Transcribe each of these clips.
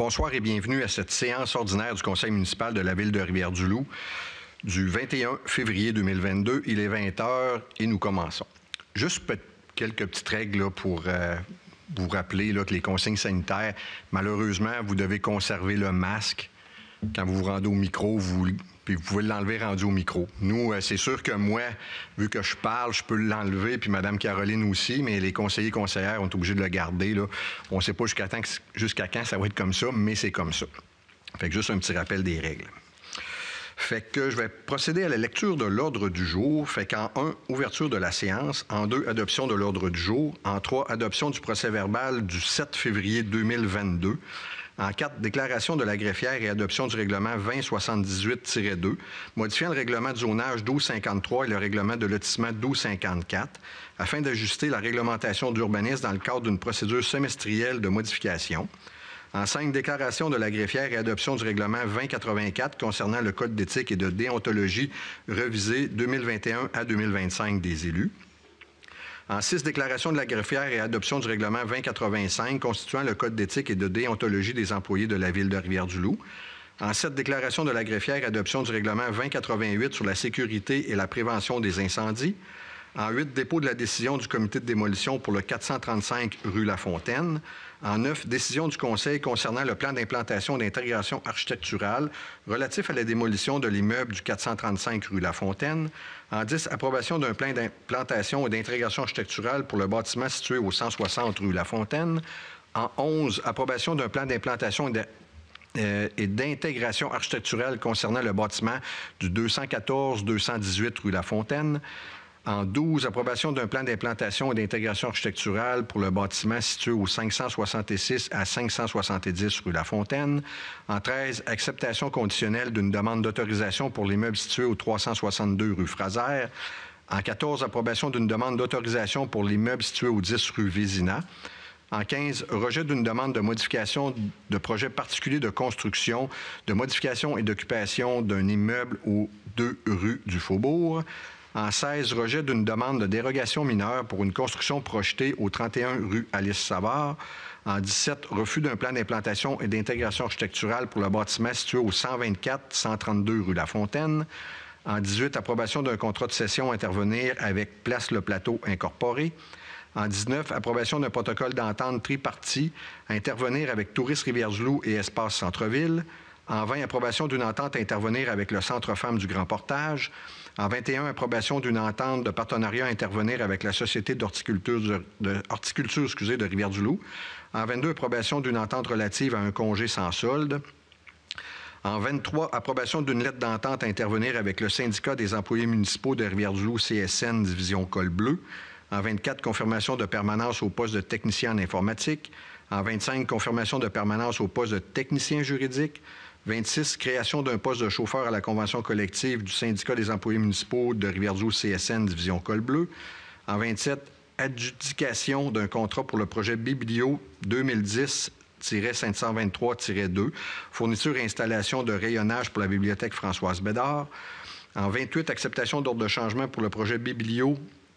Bonsoir et bienvenue à cette séance ordinaire du Conseil municipal de la Ville de Rivière-du-Loup du 21 février 2022. Il est 20h et nous commençons. Juste quelques petites règles là, pour vous rappeler là, que les consignes sanitaires, malheureusement, vous devez conserver le masque quand vous vous rendez au micro, puis vous pouvez l'enlever rendu au micro. Nous, c'est sûr que moi, vu que je parle, je peux l'enlever, puis Mme Caroline aussi, mais les conseillers et conseillères ont été obligés de le garder. Là. On ne sait pas jusqu'à quand ça va être comme ça, mais c'est comme ça. Fait que juste un petit rappel des règles. Fait que je vais procéder à la lecture de l'ordre du jour. Fait qu'en 1, ouverture de la séance. En 2, adoption de l'ordre du jour. En 3, adoption du procès-verbal du 7 février 2022. En 4, déclaration de la greffière et adoption du règlement 2078-2, modifiant le règlement de zonage 1253 et le règlement de lotissement 1254, afin d'ajuster la réglementation d'urbanisme dans le cadre d'une procédure semestrielle de modification. En 5, déclaration de la greffière et adoption du règlement 2084 concernant le code d'éthique et de déontologie revisé 2021 à 2025 des élus. En 6, déclaration de la greffière et adoption du règlement 2085 constituant le code d'éthique et de déontologie des employés de la Ville de Rivière-du-Loup. En 7, déclaration de la greffière et adoption du règlement 2088 sur la sécurité et la prévention des incendies. En 8, dépôt de la décision du comité de démolition pour le 435 rue Lafontaine. En 9, décision du Conseil concernant le plan d'implantation et d'intégration architecturale relatif à la démolition de l'immeuble du 435 rue Lafontaine. En 10, approbation d'un plan d'implantation et d'intégration architecturale pour le bâtiment situé au 160 rue Lafontaine. En 11, approbation d'un plan d'implantation et d'intégration architecturale concernant le bâtiment du 214-218 rue Lafontaine. En 12, approbation d'un plan d'implantation et d'intégration architecturale pour le bâtiment situé au 566 à 570 rue Lafontaine. En 13, acceptation conditionnelle d'une demande d'autorisation pour l'immeuble situé au 362 rue Fraser. En 14, approbation d'une demande d'autorisation pour l'immeuble situé au 10 rue Vézina. En 15, rejet d'une demande de modification de projet particulier de construction, de modification et d'occupation d'un immeuble au 2 rue du Faubourg. En 16, rejet d'une demande de dérogation mineure pour une construction projetée au 31 rue Alice-Savard. En 17, refus d'un plan d'implantation et d'intégration architecturale pour le bâtiment situé au 124-132 rue Lafontaine. En 18, approbation d'un contrat de cession à intervenir avec Place Le Plateau Incorporé. En 19, approbation d'un protocole d'entente tripartie à intervenir avec Tourisme Rivière-du-Loup et Espace Centre-Ville. En 20, approbation d'une entente à intervenir avec le Centre Femmes du Grand Portage. En 21, approbation d'une entente de partenariat à intervenir avec la Société d'horticulture de Rivière-du-Loup. En 22, approbation d'une entente relative à un congé sans solde. En 23, approbation d'une lettre d'entente à intervenir avec le syndicat des employés municipaux de Rivière-du-Loup CSN Division Col Bleu. En 24, confirmation de permanence au poste de technicien en informatique. En 25, confirmation de permanence au poste de technicien juridique. 26, création d'un poste de chauffeur à la convention collective du syndicat des employés municipaux de Rivière-du-Loup CSN Division Col Bleu. En 27, adjudication d'un contrat pour le projet Biblio 2010-523-2, fourniture et installation de rayonnage pour la bibliothèque Françoise Bédard. En 28, acceptation d'ordre de changement pour le projet Biblio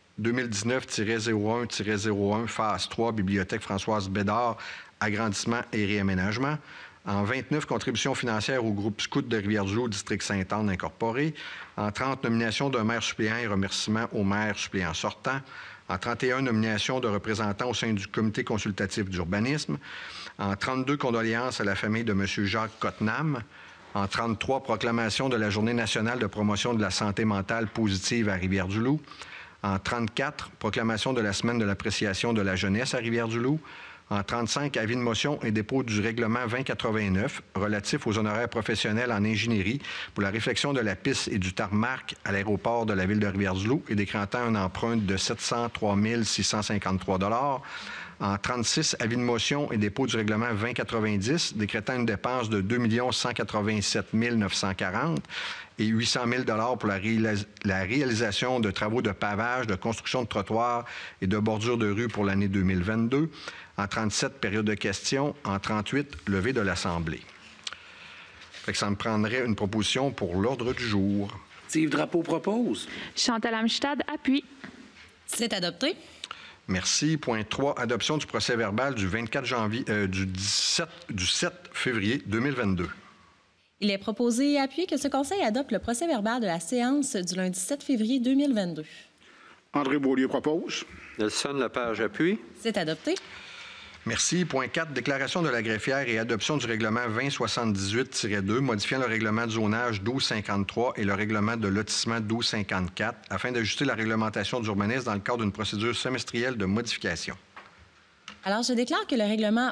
2019-01-01, phase 3, bibliothèque Françoise Bédard, agrandissement et réaménagement. En 29, contribution financière au groupe Scout de Rivière-du-Loup, district Sainte-Anne incorporé. En 30, nomination d'un maire suppléant et remerciement au maire suppléant sortant. En 31, nomination de représentants au sein du comité consultatif d'urbanisme. En 32, condoléances à la famille de M. Jacques Cottenham. En 33, proclamation de la Journée nationale de promotion de la santé mentale positive à Rivière-du-Loup. En 34, proclamation de la semaine de l'appréciation de la jeunesse à Rivière-du-Loup. En 35, avis de motion et dépôt du règlement 2089 relatif aux honoraires professionnels en ingénierie pour la réfection de la piste et du tarmac à l'aéroport de la Ville de Rivière-du-Loup et décrétant un emprunt de 703 653 $. En 36, avis de motion et dépôt du règlement 2090 décrétant une dépense de 2 187 940 et 800 000 pour la réalisation de travaux de pavage, de construction de trottoirs et de bordures de rue pour l'année 2022. En 37, période de questions. En 38, levée de l'Assemblée. Ça me prendrait une proposition pour l'ordre du jour. Steve Drapeau propose. Chantal Amstad appuie. C'est adopté. Merci. Point 3, adoption du procès-verbal du 24 janvier, du 7 février 2022. Il est proposé et appuyé que ce Conseil adopte le procès-verbal de la séance du lundi 7 février 2022. André Beaulieu propose. Nelson Lepage appuie. C'est adopté. Merci. Point 4, déclaration de la greffière et adoption du règlement 2078-2, modifiant le règlement de zonage 1253 et le règlement de lotissement 1254 afin d'ajuster la réglementation d'urbanisme dans le cadre d'une procédure semestrielle de modification. Alors, je déclare que le règlement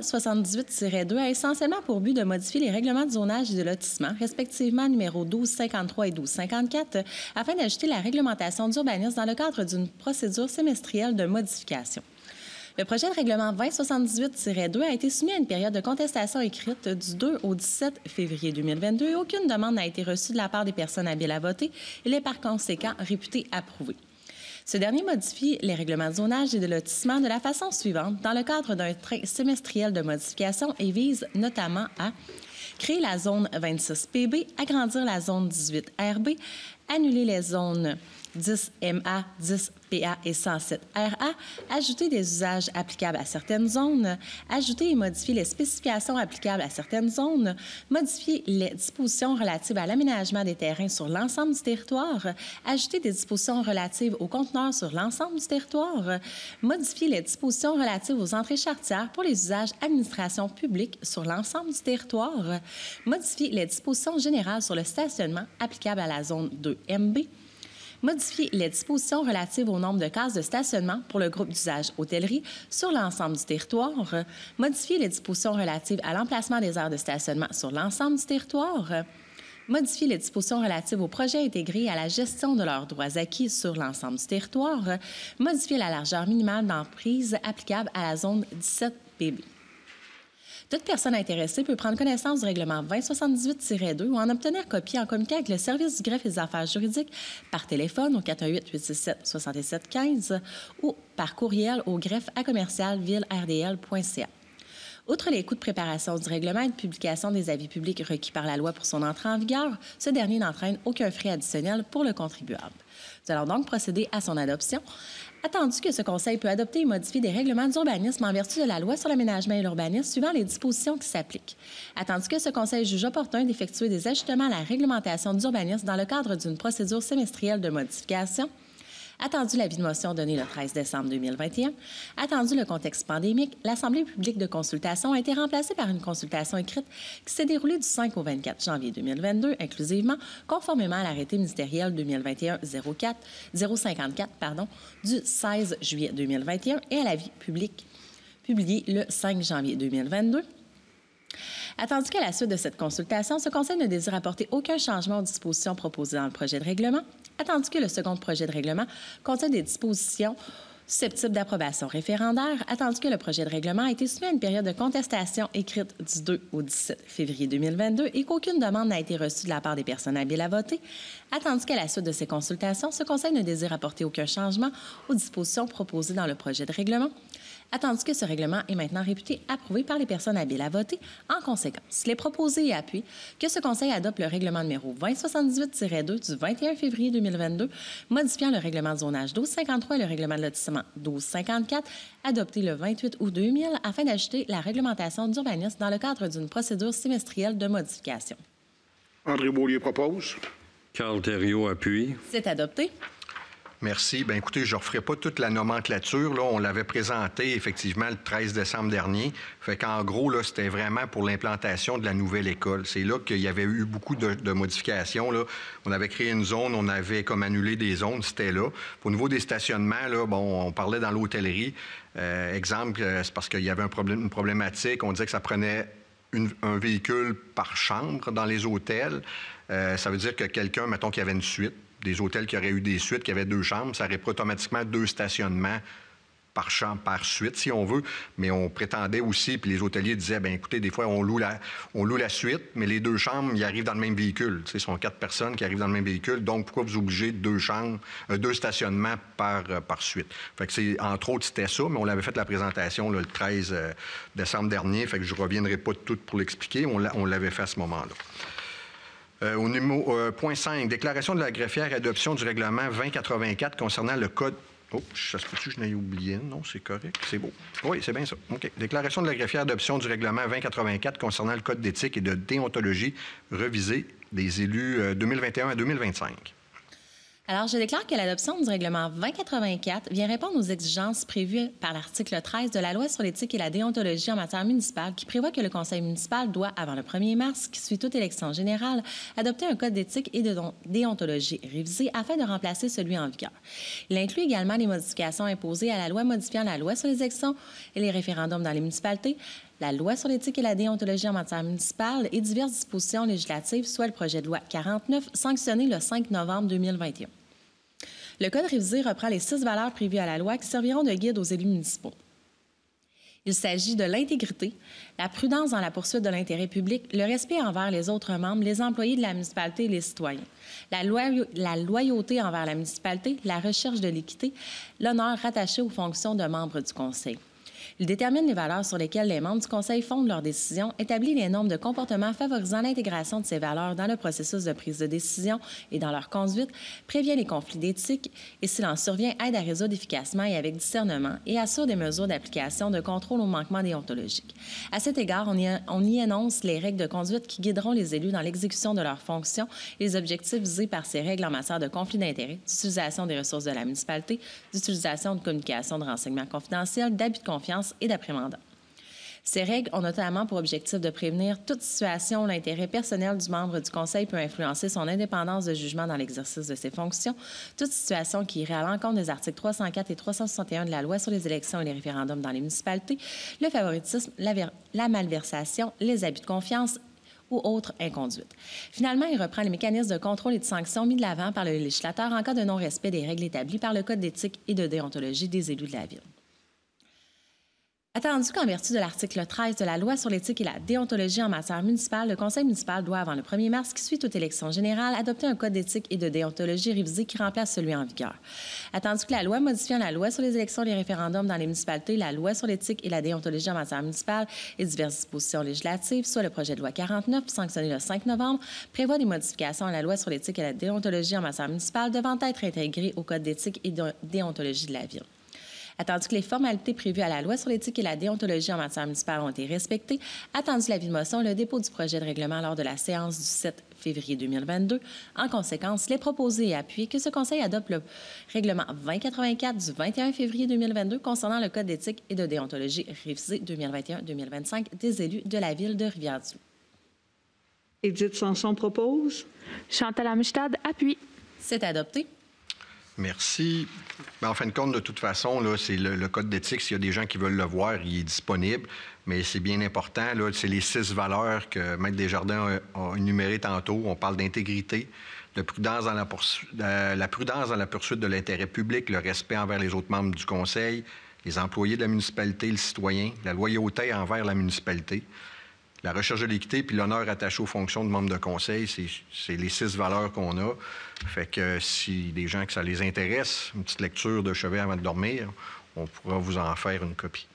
2078-2 a essentiellement pour but de modifier les règlements de zonage et de lotissement, respectivement numéros 1253 et 1254, afin d'ajuster la réglementation d'urbanisme dans le cadre d'une procédure semestrielle de modification. Le projet de règlement 2078-2 a été soumis à une période de contestation écrite du 2 au 17 février 2022 et aucune demande n'a été reçue de la part des personnes habiles à voter. Il est par conséquent réputé approuvé. Ce dernier modifie les règlements de zonage et de lotissement de la façon suivante dans le cadre d'un train semestriel de modification et vise notamment à créer la zone 26 PB, agrandir la zone 18 RB, annuler les zones 10 MA, 10 PA et 107 RA, ajouter des usages applicables à certaines zones, ajouter et modifier les spécifications applicables à certaines zones, modifier les dispositions relatives à l'aménagement des terrains sur l'ensemble du territoire, ajouter des dispositions relatives aux conteneurs sur l'ensemble du territoire, modifier les dispositions relatives aux entrées charretières pour les usages administration publique sur l'ensemble du territoire, modifier les dispositions générales sur le stationnement applicables à la zone 2 MB, modifier les dispositions relatives au nombre de cases de stationnement pour le groupe d'usage hôtellerie sur l'ensemble du territoire, modifier les dispositions relatives à l'emplacement des aires de stationnement sur l'ensemble du territoire, modifier les dispositions relatives aux projets intégrés et à la gestion de leurs droits acquis sur l'ensemble du territoire, modifier la largeur minimale d'emprise applicable à la zone 17 PB. Toute personne intéressée peut prendre connaissance du règlement 2078-2 ou en obtenir copie en communiquant avec le service du greffe et des affaires juridiques par téléphone au 418-867-6715 ou par courriel au greffe@commercialvillerdl.ca. Outre les coûts de préparation du règlement et de publication des avis publics requis par la loi pour son entrée en vigueur, ce dernier n'entraîne aucun frais additionnel pour le contribuable. Nous allons donc procéder à son adoption. Attendu que ce Conseil peut adopter et modifier des règlements d'urbanisme en vertu de la loi sur l'aménagement et l'urbanisme suivant les dispositions qui s'appliquent. Attendu que ce Conseil juge opportun d'effectuer des ajustements à la réglementation d'urbanisme dans le cadre d'une procédure semestrielle de modification. Attendu l'avis de motion donné le 13 décembre 2021. Attendu le contexte pandémique, l'Assemblée publique de consultation a été remplacée par une consultation écrite qui s'est déroulée du 5 au 24 janvier 2022, inclusivement, conformément à l'arrêté ministériel 2021-054 du 16 juillet 2021 et à l'avis public publié le 5 janvier 2022. Attendu qu'à la suite de cette consultation, ce Conseil ne désire apporter aucun changement aux dispositions proposées dans le projet de règlement, attendu que le second projet de règlement contient des dispositions susceptibles d'approbation référendaire, attendu que le projet de règlement a été soumis à une période de contestation écrite du 2 au 17 février 2022 et qu'aucune demande n'a été reçue de la part des personnes habiles à voter, attendu qu'à la suite de ces consultations, ce Conseil ne désire apporter aucun changement aux dispositions proposées dans le projet de règlement, attendu que ce règlement est maintenant réputé approuvé par les personnes habiles à voter. En conséquence, il est proposé et appuyé que ce Conseil adopte le règlement numéro 2078-2 du 21 février 2022, modifiant le règlement de zonage 1253 et le règlement de lotissement 1254, adopté le 28 août 2000 afin d'ajouter la réglementation d'urbanisme dans le cadre d'une procédure semestrielle de modification. André Beaulieu propose. Carl Thériault appuie. C'est adopté. Merci. Bien, écoutez, je ne referai pas toute la nomenclature. Là, on l'avait présenté effectivement le 13 décembre dernier. Fait qu'en gros, là, c'était vraiment pour l'implantation de la nouvelle école. C'est là qu'il y avait eu beaucoup de modifications. Là. On avait créé une zone, on avait comme annulé des zones, c'était là. Au niveau des stationnements, là, bon, on parlait dans l'hôtellerie. Exemple, c'est parce qu'il y avait une problématique. On disait que ça prenait un véhicule par chambre dans les hôtels. Ça veut dire que quelqu'un, mettons qu'il y avait une suite, des hôtels qui auraient eu des suites, qui avaient 2 chambres, ça aurait pris automatiquement 2 stationnements par chambre, par suite, si on veut. Mais on prétendait aussi, puis les hôteliers disaient, bien écoutez, des fois, on loue la suite, mais les 2 chambres, ils arrivent dans le même véhicule. Ce sont 4 personnes qui arrivent dans le même véhicule, donc pourquoi vous obligez 2 chambres, 2 stationnements par suite? Fait que c'est, entre autres, c'était ça, mais on l'avait fait la présentation là, le 13 décembre dernier, fait que je ne reviendrai pas tout pour l'expliquer, on l'avait fait à ce moment-là. Au numéro point 5, déclaration de la greffière et adoption du règlement 2084 concernant le code Oh, ça se peut-tu que je n'ai oublié? Non, c'est correct, c'est beau. Oui, c'est bien ça. OK. Déclaration de la greffière adoption du règlement 2084 concernant le code d'éthique et de déontologie revisé des élus 2021 à 2025. Alors, je déclare que l'adoption du règlement 2084 vient répondre aux exigences prévues par l'article 13 de la Loi sur l'éthique et la déontologie en matière municipale qui prévoit que le conseil municipal doit, avant le 1er mars, qui suit toute élection générale, adopter un code d'éthique et de déontologie révisé afin de remplacer celui en vigueur. Il inclut également les modifications imposées à la loi modifiant la loi sur les élections et les référendums dans les municipalités, la loi sur l'éthique et la déontologie en matière municipale et diverses dispositions législatives, soit le projet de loi 49, sanctionné le 5 novembre 2021. Le Code révisé reprend les 6 valeurs prévues à la loi qui serviront de guide aux élus municipaux. Il s'agit de l'intégrité, la prudence dans la poursuite de l'intérêt public, le respect envers les autres membres, les employés de la municipalité et les citoyens, la loyauté envers la municipalité, la recherche de l'équité, l'honneur rattaché aux fonctions de membres du conseil. Il détermine les valeurs sur lesquelles les membres du conseil fondent leurs décisions, établit les normes de comportement favorisant l'intégration de ces valeurs dans le processus de prise de décision et dans leur conduite, prévient les conflits d'éthique et, s'il en survient, aide à résoudre efficacement et avec discernement et assure des mesures d'application de contrôle aux manquements déontologiques. À cet égard, on y énonce les règles de conduite qui guideront les élus dans l'exécution de leurs fonctions et les objectifs visés par ces règles en matière de conflit d'intérêts, d'utilisation des ressources de la municipalité, d'utilisation de communication de renseignements confidentiels, d'abus de confiance et d'après-mandat. Ces règles ont notamment pour objectif de prévenir toute situation où l'intérêt personnel du membre du conseil peut influencer son indépendance de jugement dans l'exercice de ses fonctions, toute situation qui irait à l'encontre des articles 304 et 361 de la Loi sur les élections et les référendums dans les municipalités, le favoritisme, la malversation, les abus de confiance ou autres inconduites. Finalement, il reprend les mécanismes de contrôle et de sanctions mis de l'avant par le législateur en cas de non-respect des règles établies par le Code d'éthique et de déontologie des élus de la Ville. Attendu qu'en vertu de l'article 13 de la Loi sur l'éthique et la déontologie en matière municipale, le conseil municipal doit, avant le 1er mars qui suit toute élection générale, adopter un code d'éthique et de déontologie révisé qui remplace celui en vigueur. Attendu que la loi modifiant la loi sur les élections et les référendums dans les municipalités, la Loi sur l'éthique et la déontologie en matière municipale et diverses dispositions législatives, soit le projet de loi 49, sanctionné le 5 novembre, prévoit des modifications à la Loi sur l'éthique et la déontologie en matière municipale devant être intégrées au code d'éthique et de déontologie de la Ville. Attendu que les formalités prévues à la Loi sur l'éthique et la déontologie en matière municipale ont été respectées, attendu l'avis de motion, le dépôt du projet de règlement lors de la séance du 7 février 2022. En conséquence, il est proposé et appuyé que ce Conseil adopte le règlement 2084 du 21 février 2022 concernant le Code d'éthique et de déontologie révisé 2021-2025 des élus de la Ville de Rivière-du-Loup. Édith Sanson propose. Chantal Amistad appuie. C'est adopté. Merci. Ben, en fin de compte, de toute façon, là, c'est le code d'éthique. S'il y a des gens qui veulent le voir, il est disponible. Mais c'est bien important. Là, c'est les 6 valeurs que Maître Desjardins a énumérées tantôt. On parle d'intégrité, de prudence dans la prudence dans la poursuite de l'intérêt public, le respect envers les autres membres du conseil, les employés de la municipalité, le citoyen, la loyauté envers la municipalité, la recherche de l'équité puis l'honneur attaché aux fonctions de membres de conseil, c'est les 6 valeurs qu'on a. Fait que si des gens que ça les intéresse, une petite lecture de chevet avant de dormir, on pourra vous en faire une copie.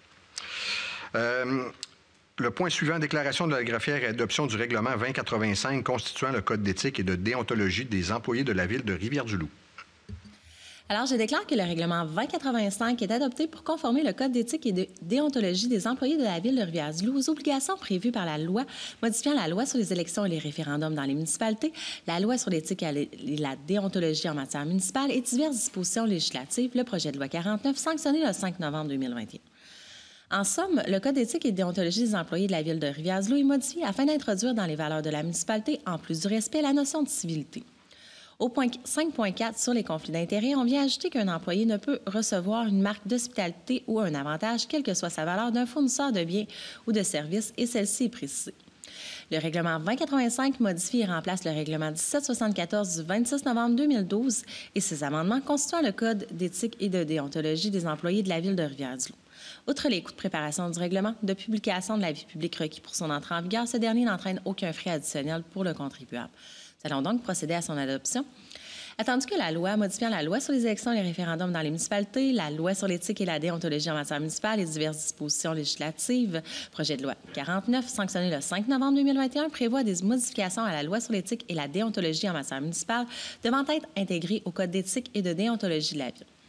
Le point suivant, déclaration de la greffière et adoption du règlement 2085 constituant le code d'éthique et de déontologie des employés de la Ville de Rivière-du-Loup. Alors, je déclare que le règlement 2085 est adopté pour conformer le Code d'éthique et de déontologie des employés de la Ville de Rivière-du-Loup aux obligations prévues par la loi modifiant la loi sur les élections et les référendums dans les municipalités, la loi sur l'éthique et la déontologie en matière municipale et diverses dispositions législatives, le projet de loi 49, sanctionné le 5 novembre 2021. En somme, le Code d'éthique et de déontologie des employés de la Ville de Rivière-du-Loup est modifié afin d'introduire dans les valeurs de la municipalité, en plus du respect, la notion de civilité. Au point 5.4 sur les conflits d'intérêts, on vient ajouter qu'un employé ne peut recevoir une marque d'hospitalité ou un avantage, quelle que soit sa valeur, d'un fournisseur de biens ou de services, et celle-ci est précisée. Le règlement 2085 modifie et remplace le règlement 1774 du 26 novembre 2012 et ses amendements constituant le Code d'éthique et de déontologie des employés de la Ville de Rivière-du-Loup. Outre les coûts de préparation du règlement, de publication de l'avis public requis pour son entrée en vigueur, ce dernier n'entraîne aucun frais additionnel pour le contribuable. Nous allons donc procéder à son adoption. Attendu que la loi modifiant la loi sur les élections et les référendums dans les municipalités, la loi sur l'éthique et la déontologie en matière municipale et diverses dispositions législatives, projet de loi 49, sanctionné le 5 novembre 2021, prévoit des modifications à la loi sur l'éthique et la déontologie en matière municipale devant être intégrées au Code d'éthique et de déontologie de la Ville.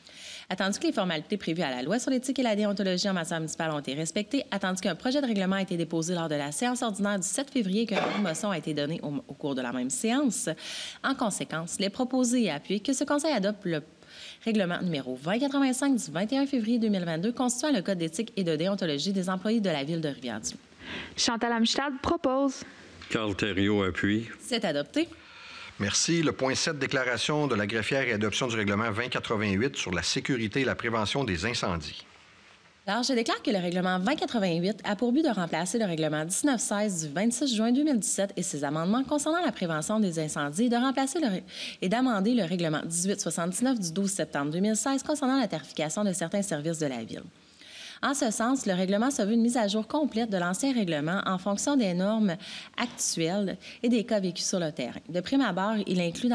Attendu que les formalités prévues à la loi sur l'éthique et la déontologie en matière municipale ont été respectées, attendu qu'un projet de règlement a été déposé lors de la séance ordinaire du 7 février et qu'un avis de motion a été donné au cours de la même séance. En conséquence, il est proposé et appuyé que ce Conseil adopte le règlement numéro 2085 du 21 février 2022 constituant le Code d'éthique et de déontologie des employés de la Ville de Rivière-du-Loup. Chantal Amistad propose. Carl Thériault appuie. C'est adopté. Merci. Le point 7, déclaration de la greffière et adoption du règlement 2088 sur la sécurité et la prévention des incendies. Alors, je déclare que le règlement 2088 a pour but de remplacer le règlement 1916 du 26 juin 2017 et ses amendements concernant la prévention des incendies et de remplacer et d'amender le règlement 1879 du 12 septembre 2016 concernant la tarification de certains services de la Ville. En ce sens, le règlement se veut une mise à jour complète de l'ancien règlement en fonction des normes actuelles et des cas vécus sur le terrain. De prime abord, il inclut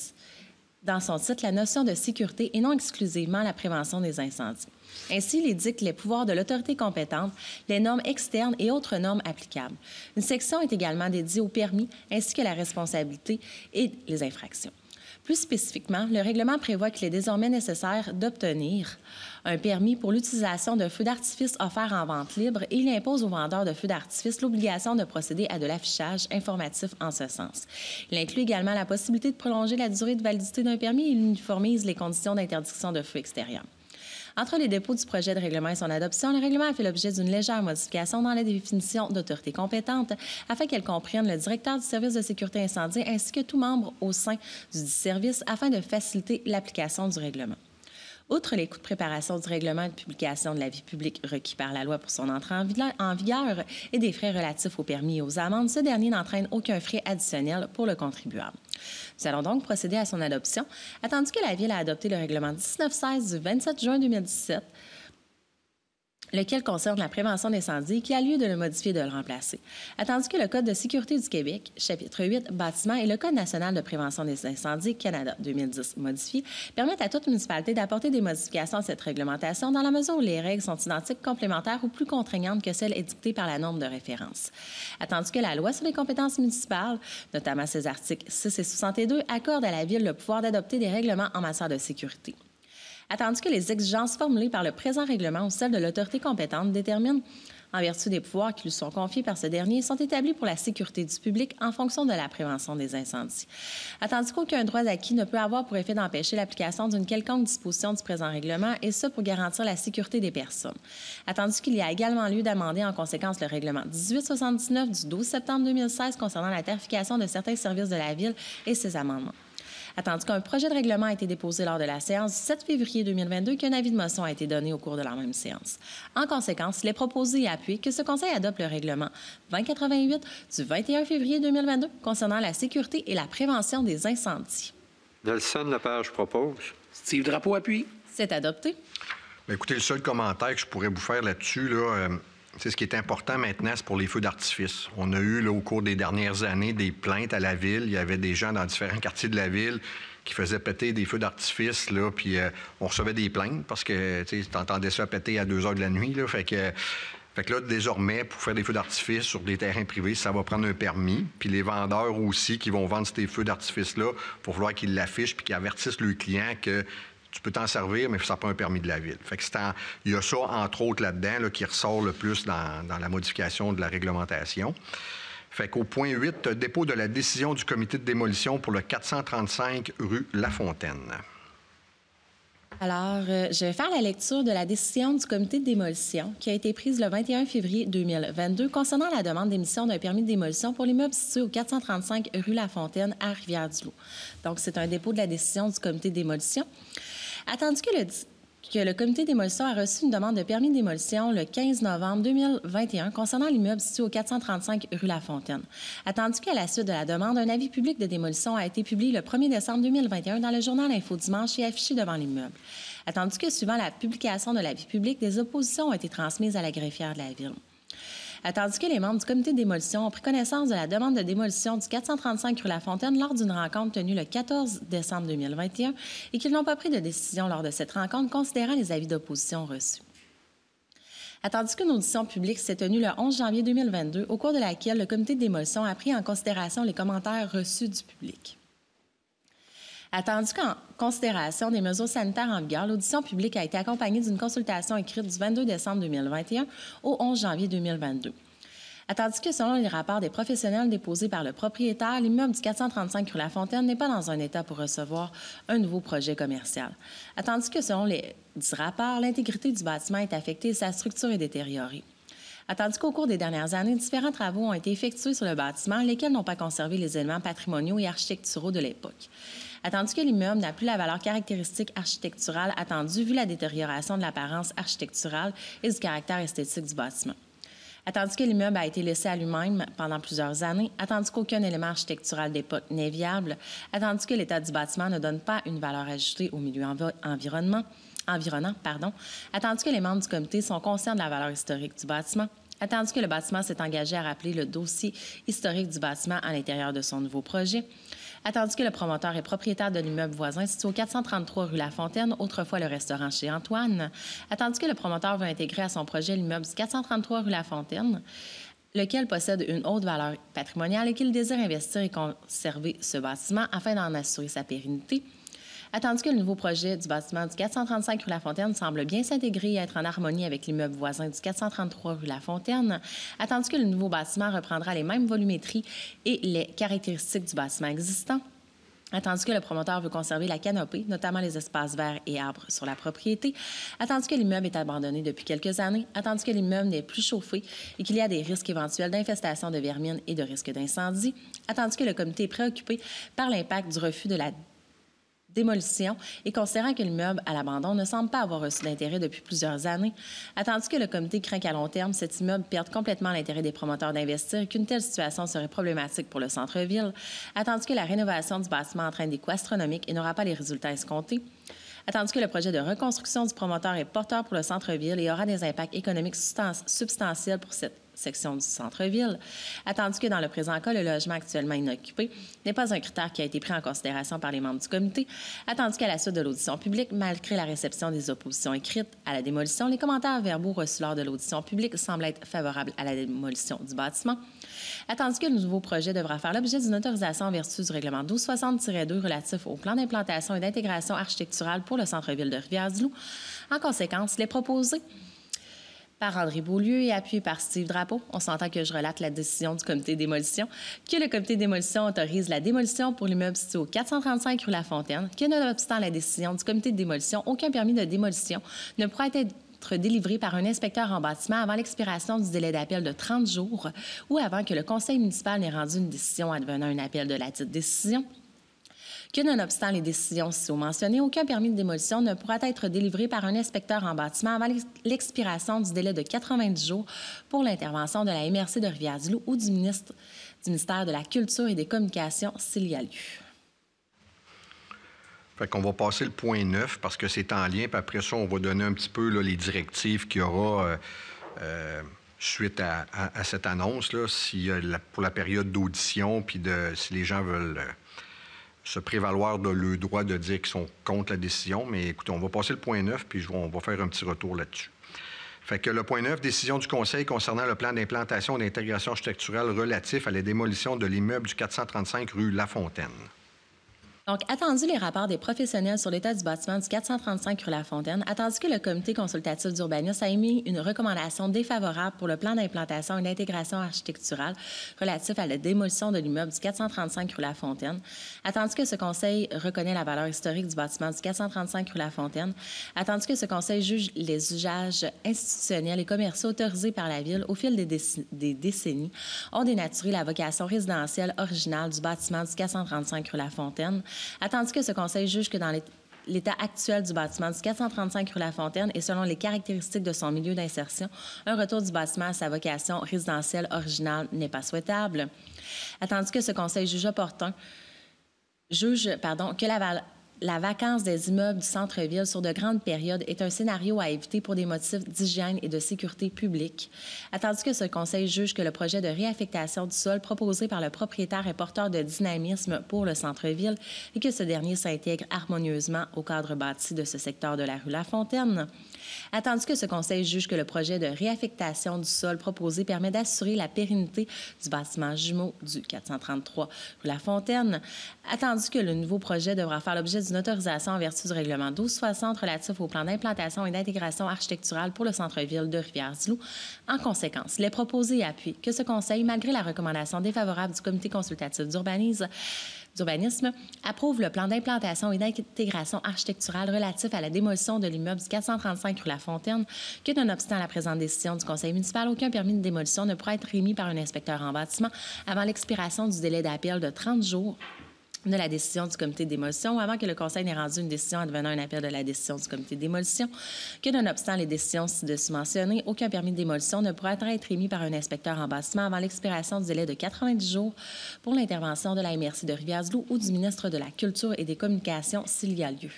dans son titre la notion de sécurité et non exclusivement la prévention des incendies. Ainsi, il édicte les pouvoirs de l'autorité compétente, les normes externes et autres normes applicables. Une section est également dédiée au permis ainsi que la responsabilité et les infractions. Plus spécifiquement, le règlement prévoit qu'il est désormais nécessaire d'obtenir un permis pour l'utilisation de feux d'artifice offerts en vente libre et il impose aux vendeurs de feux d'artifice l'obligation de procéder à de l'affichage informatif en ce sens. Il inclut également la possibilité de prolonger la durée de validité d'un permis et il uniformise les conditions d'interdiction de feux extérieurs. Entre les dépôts du projet de règlement et son adoption, le règlement a fait l'objet d'une légère modification dans la définition d'autorité compétente afin qu'elle comprenne le directeur du service de sécurité incendie ainsi que tout membre au sein du service afin de faciliter l'application du règlement. Outre les coûts de préparation du règlement et de publication de l'avis public requis par la loi pour son entrée en vigueur et des frais relatifs aux permis et aux amendes, ce dernier n'entraîne aucun frais additionnel pour le contribuable. Nous allons donc procéder à son adoption, attendu que la Ville a adopté le règlement 1916 du 27 juin 2017, lequel concerne la prévention d'incendie et qui a lieu de le modifier et de le remplacer. Attendu que le Code de sécurité du Québec, chapitre 8, bâtiments, et le Code national de prévention des incendies, Canada 2010 modifié, permettent à toute municipalité d'apporter des modifications à cette réglementation dans la mesure où les règles sont identiques, complémentaires ou plus contraignantes que celles édictées par la norme de référence. Attendu que la loi sur les compétences municipales, notamment ses articles 6 et 62, accorde à la Ville le pouvoir d'adopter des règlements en matière de sécurité. Attendu que les exigences formulées par le présent règlement ou celles de l'autorité compétente déterminent, en vertu des pouvoirs qui lui sont confiés par ce dernier, sont établies pour la sécurité du public en fonction de la prévention des incendies. Attendu qu'aucun droit acquis ne peut avoir pour effet d'empêcher l'application d'une quelconque disposition du présent règlement, et ce pour garantir la sécurité des personnes. Attendu qu'il y a également lieu d'amender en conséquence le règlement 1879 du 12 septembre 2016 concernant la tarification de certains services de la Ville et ses amendements. Attendu qu'un projet de règlement a été déposé lors de la séance du 7 février 2022 et qu'un avis de motion a été donné au cours de la même séance. En conséquence, il est proposé et appuyé que ce Conseil adopte le règlement 2088 du 21 février 2022 concernant la sécurité et la prévention des incendies. Nelson Lepage propose. Steve Drapeau appuie. C'est adopté. Bien, écoutez, le seul commentaire que je pourrais vous faire là-dessus, c'est ce qui est important maintenant, c'est pour les feux d'artifice. On a eu, au cours des dernières années, des plaintes à la Ville. Il y avait des gens dans différents quartiers de la Ville qui faisaient péter des feux d'artifice, puis on recevait des plaintes parce que, tu entendais ça péter à 2 heures de la nuit, Fait que là, désormais, pour faire des feux d'artifice sur des terrains privés, ça va prendre un permis. Puis les vendeurs aussi qui vont vendre ces feux d'artifice-là, il va falloir qu'ils l'affichent puis qu'ils avertissent le client que tu peux t'en servir, mais ça n'a pas un permis de la Ville. Fait que il y a ça, entre autres, là-dedans, qui ressort le plus dans la modification de la réglementation. Fait qu'au point 8, dépôt de la décision du comité de démolition pour le 435 rue Lafontaine. Alors, je vais faire la lecture de la décision du comité de démolition qui a été prise le 21 février 2022 concernant la demande d'émission d'un permis de démolition pour l'immeuble situé au 435 rue Lafontaine à Rivière-du-Loup. Donc, c'est un dépôt de la décision du comité de démolition. Attendu que le comité de démolition a reçu une demande de permis de démolition le 15 novembre 2021 concernant l'immeuble situé au 435 rue Lafontaine. Attendu qu'à la suite de la demande, un avis public de démolition a été publié le 1er décembre 2021 dans le journal Info Dimanche et affiché devant l'immeuble. Attendu que, suivant la publication de l'avis public, des oppositions ont été transmises à la greffière de la Ville. Attendu que les membres du comité de démolition ont pris connaissance de la demande de démolition du 435 rue Lafontaine lors d'une rencontre tenue le 14 décembre 2021 et qu'ils n'ont pas pris de décision lors de cette rencontre considérant les avis d'opposition reçus. Attendu qu'une audition publique s'est tenue le 11 janvier 2022, au cours de laquelle le comité de démolition a pris en considération les commentaires reçus du public. Attendu qu'en considération des mesures sanitaires en vigueur, l'audition publique a été accompagnée d'une consultation écrite du 22 décembre 2021 au 11 janvier 2022. Attendu que, selon les rapports des professionnels déposés par le propriétaire, l'immeuble du 435 rue Lafontaine n'est pas dans un état pour recevoir un nouveau projet commercial. Attendu que, selon les 10 rapports, l'intégrité du bâtiment est affectée et sa structure est détériorée. Attendu qu'au cours des dernières années, différents travaux ont été effectués sur le bâtiment, lesquels n'ont pas conservé les éléments patrimoniaux et architecturaux de l'époque. Attendu que l'immeuble n'a plus la valeur caractéristique architecturale attendue vu la détérioration de l'apparence architecturale et du caractère esthétique du bâtiment. Attendu que l'immeuble a été laissé à lui-même pendant plusieurs années, attendu qu'aucun élément architectural d'époque n'est viable, attendu que l'état du bâtiment ne donne pas une valeur ajoutée au milieu environnant, attendu que les membres du comité sont conscients de la valeur historique du bâtiment, attendu que le bâtiment s'est engagé à rappeler le dossier historique du bâtiment à l'intérieur de son nouveau projet, attendu que le promoteur est propriétaire de l'immeuble voisin situé au 433 rue Lafontaine, autrefois le restaurant chez Antoine, attendu que le promoteur veut intégrer à son projet l'immeuble du 433 rue Lafontaine, lequel possède une haute valeur patrimoniale et qu'il désire investir et conserver ce bâtiment afin d'en assurer sa pérennité, attendu que le nouveau projet du bâtiment du 435 rue Lafontaine semble bien s'intégrer et être en harmonie avec l'immeuble voisin du 433 rue Lafontaine, attendu que le nouveau bâtiment reprendra les mêmes volumétries et les caractéristiques du bâtiment existant, attendu que le promoteur veut conserver la canopée, notamment les espaces verts et arbres sur la propriété, attendu que l'immeuble est abandonné depuis quelques années, attendu que l'immeuble n'est plus chauffé et qu'il y a des risques éventuels d'infestation de vermine et de risques d'incendie, attendu que le comité est préoccupé par l'impact du refus de la démolition et considérant que l'immeuble à l'abandon ne semble pas avoir reçu d'intérêt depuis plusieurs années, attendu que le comité craint qu'à long terme, cet immeuble perde complètement l'intérêt des promoteurs d'investir et qu'une telle situation serait problématique pour le centre-ville, attendu que la rénovation du bâtiment entraîne des coûts astronomiques et n'aura pas les résultats escomptés, attendu que le projet de reconstruction du promoteur est porteur pour le centre-ville et aura des impacts économiques substantiels pour cette section du centre-ville, attendu que dans le présent cas, le logement actuellement inoccupé n'est pas un critère qui a été pris en considération par les membres du comité, attendu qu'à la suite de l'audition publique, malgré la réception des oppositions écrites à la démolition, les commentaires verbaux reçus lors de l'audition publique semblent être favorables à la démolition du bâtiment, attendu que le nouveau projet devra faire l'objet d'une autorisation en vertu du règlement 1260-2 relatif au plan d'implantation et d'intégration architecturale pour le centre-ville de Rivière-du-Loup. En conséquence, il est proposé par André Beaulieu et appuyé par Steve Drapeau, on s'entend que je relate la décision du comité de démolition, que le comité de démolition autorise la démolition pour l'immeuble situé au 435 rue Lafontaine, que nonobstant la décision du comité de démolition, aucun permis de démolition ne pourra être délivré par un inspecteur en bâtiment avant l'expiration du délai d'appel de 30 jours ou avant que le conseil municipal n'ait rendu une décision advenant un appel de la dite décision, que nonobstant les décisions ci-haut mentionnées, aucun permis de démolition ne pourra être délivré par un inspecteur en bâtiment avant l'expiration du délai de 90 jours pour l'intervention de la MRC de Rivière-du-Loup ou du ministère de la Culture et des Communications s'il y a lieu. Fait qu'on va passer le point 9 parce que c'est en lien, puis après ça, on va donner un petit peu là, les directives qu'il y aura suite à cette annonce-là, pour la période d'audition, puis si les gens veulent se prévaloir de leur droit de dire qu'ils sont contre la décision. Mais écoutez, on va passer le point 9, puis on va faire un petit retour là-dessus. Fait que le point 9, décision du Conseil concernant le plan d'implantation et d'intégration architecturale relatif à la démolition de l'immeuble du 435 rue Lafontaine. Donc, attendu les rapports des professionnels sur l'état du bâtiment du 435 rue Lafontaine, attendu que le comité consultatif d'urbanisme a émis une recommandation défavorable pour le plan d'implantation et d'intégration architecturale relatif à la démolition de l'immeuble du 435 rue Lafontaine, attendu que ce conseil reconnaît la valeur historique du bâtiment du 435 rue Lafontaine, attendu que ce conseil juge les usages institutionnels et commerciaux autorisés par la Ville au fil des décennies ont dénaturé la vocation résidentielle originale du bâtiment du 435 rue Lafontaine, attendu que ce conseil juge que dans l'état actuel du bâtiment du 435 rue Lafontaine et selon les caractéristiques de son milieu d'insertion, un retour du bâtiment à sa vocation résidentielle originale n'est pas souhaitable. Attendu que ce conseil juge opportun, que la vacance des immeubles du centre-ville sur de grandes périodes est un scénario à éviter pour des motifs d'hygiène et de sécurité publique, attendu que ce Conseil juge que le projet de réaffectation du sol proposé par le propriétaire est porteur de dynamisme pour le centre-ville et que ce dernier s'intègre harmonieusement au cadre bâti de ce secteur de la rue Lafontaine. Attendu que ce Conseil juge que le projet de réaffectation du sol proposé permet d'assurer la pérennité du bâtiment jumeau du 433 rue Lafontaine. Attendu que le nouveau projet devra faire l'objet d'une autorisation en vertu du règlement 1260 relatif au plan d'implantation et d'intégration architecturale pour le centre-ville de Rivière-du-Loup. En conséquence, il est proposé et appuie que ce Conseil, malgré la recommandation défavorable du Comité consultatif d'urbanisme, approuve le plan d'implantation et d'intégration architecturale relatif à la démolition de l'immeuble du 435 rue Lafontaine, que nonobstant la présente décision du Conseil municipal, aucun permis de démolition ne pourra être émis par un inspecteur en bâtiment avant l'expiration du délai d'appel de 30 jours de la décision du comité de démolition ou avant que le Conseil n'ait rendu une décision advenant un appel de la décision du comité de démolition, que nonobstant les décisions ci-dessus mentionnées, aucun permis de démolition ne pourra être émis par un inspecteur en bâtiment avant l'expiration du délai de 90 jours pour l'intervention de la MRC de Rivière-du-Loup ou du ministre de la Culture et des Communications s'il y a lieu.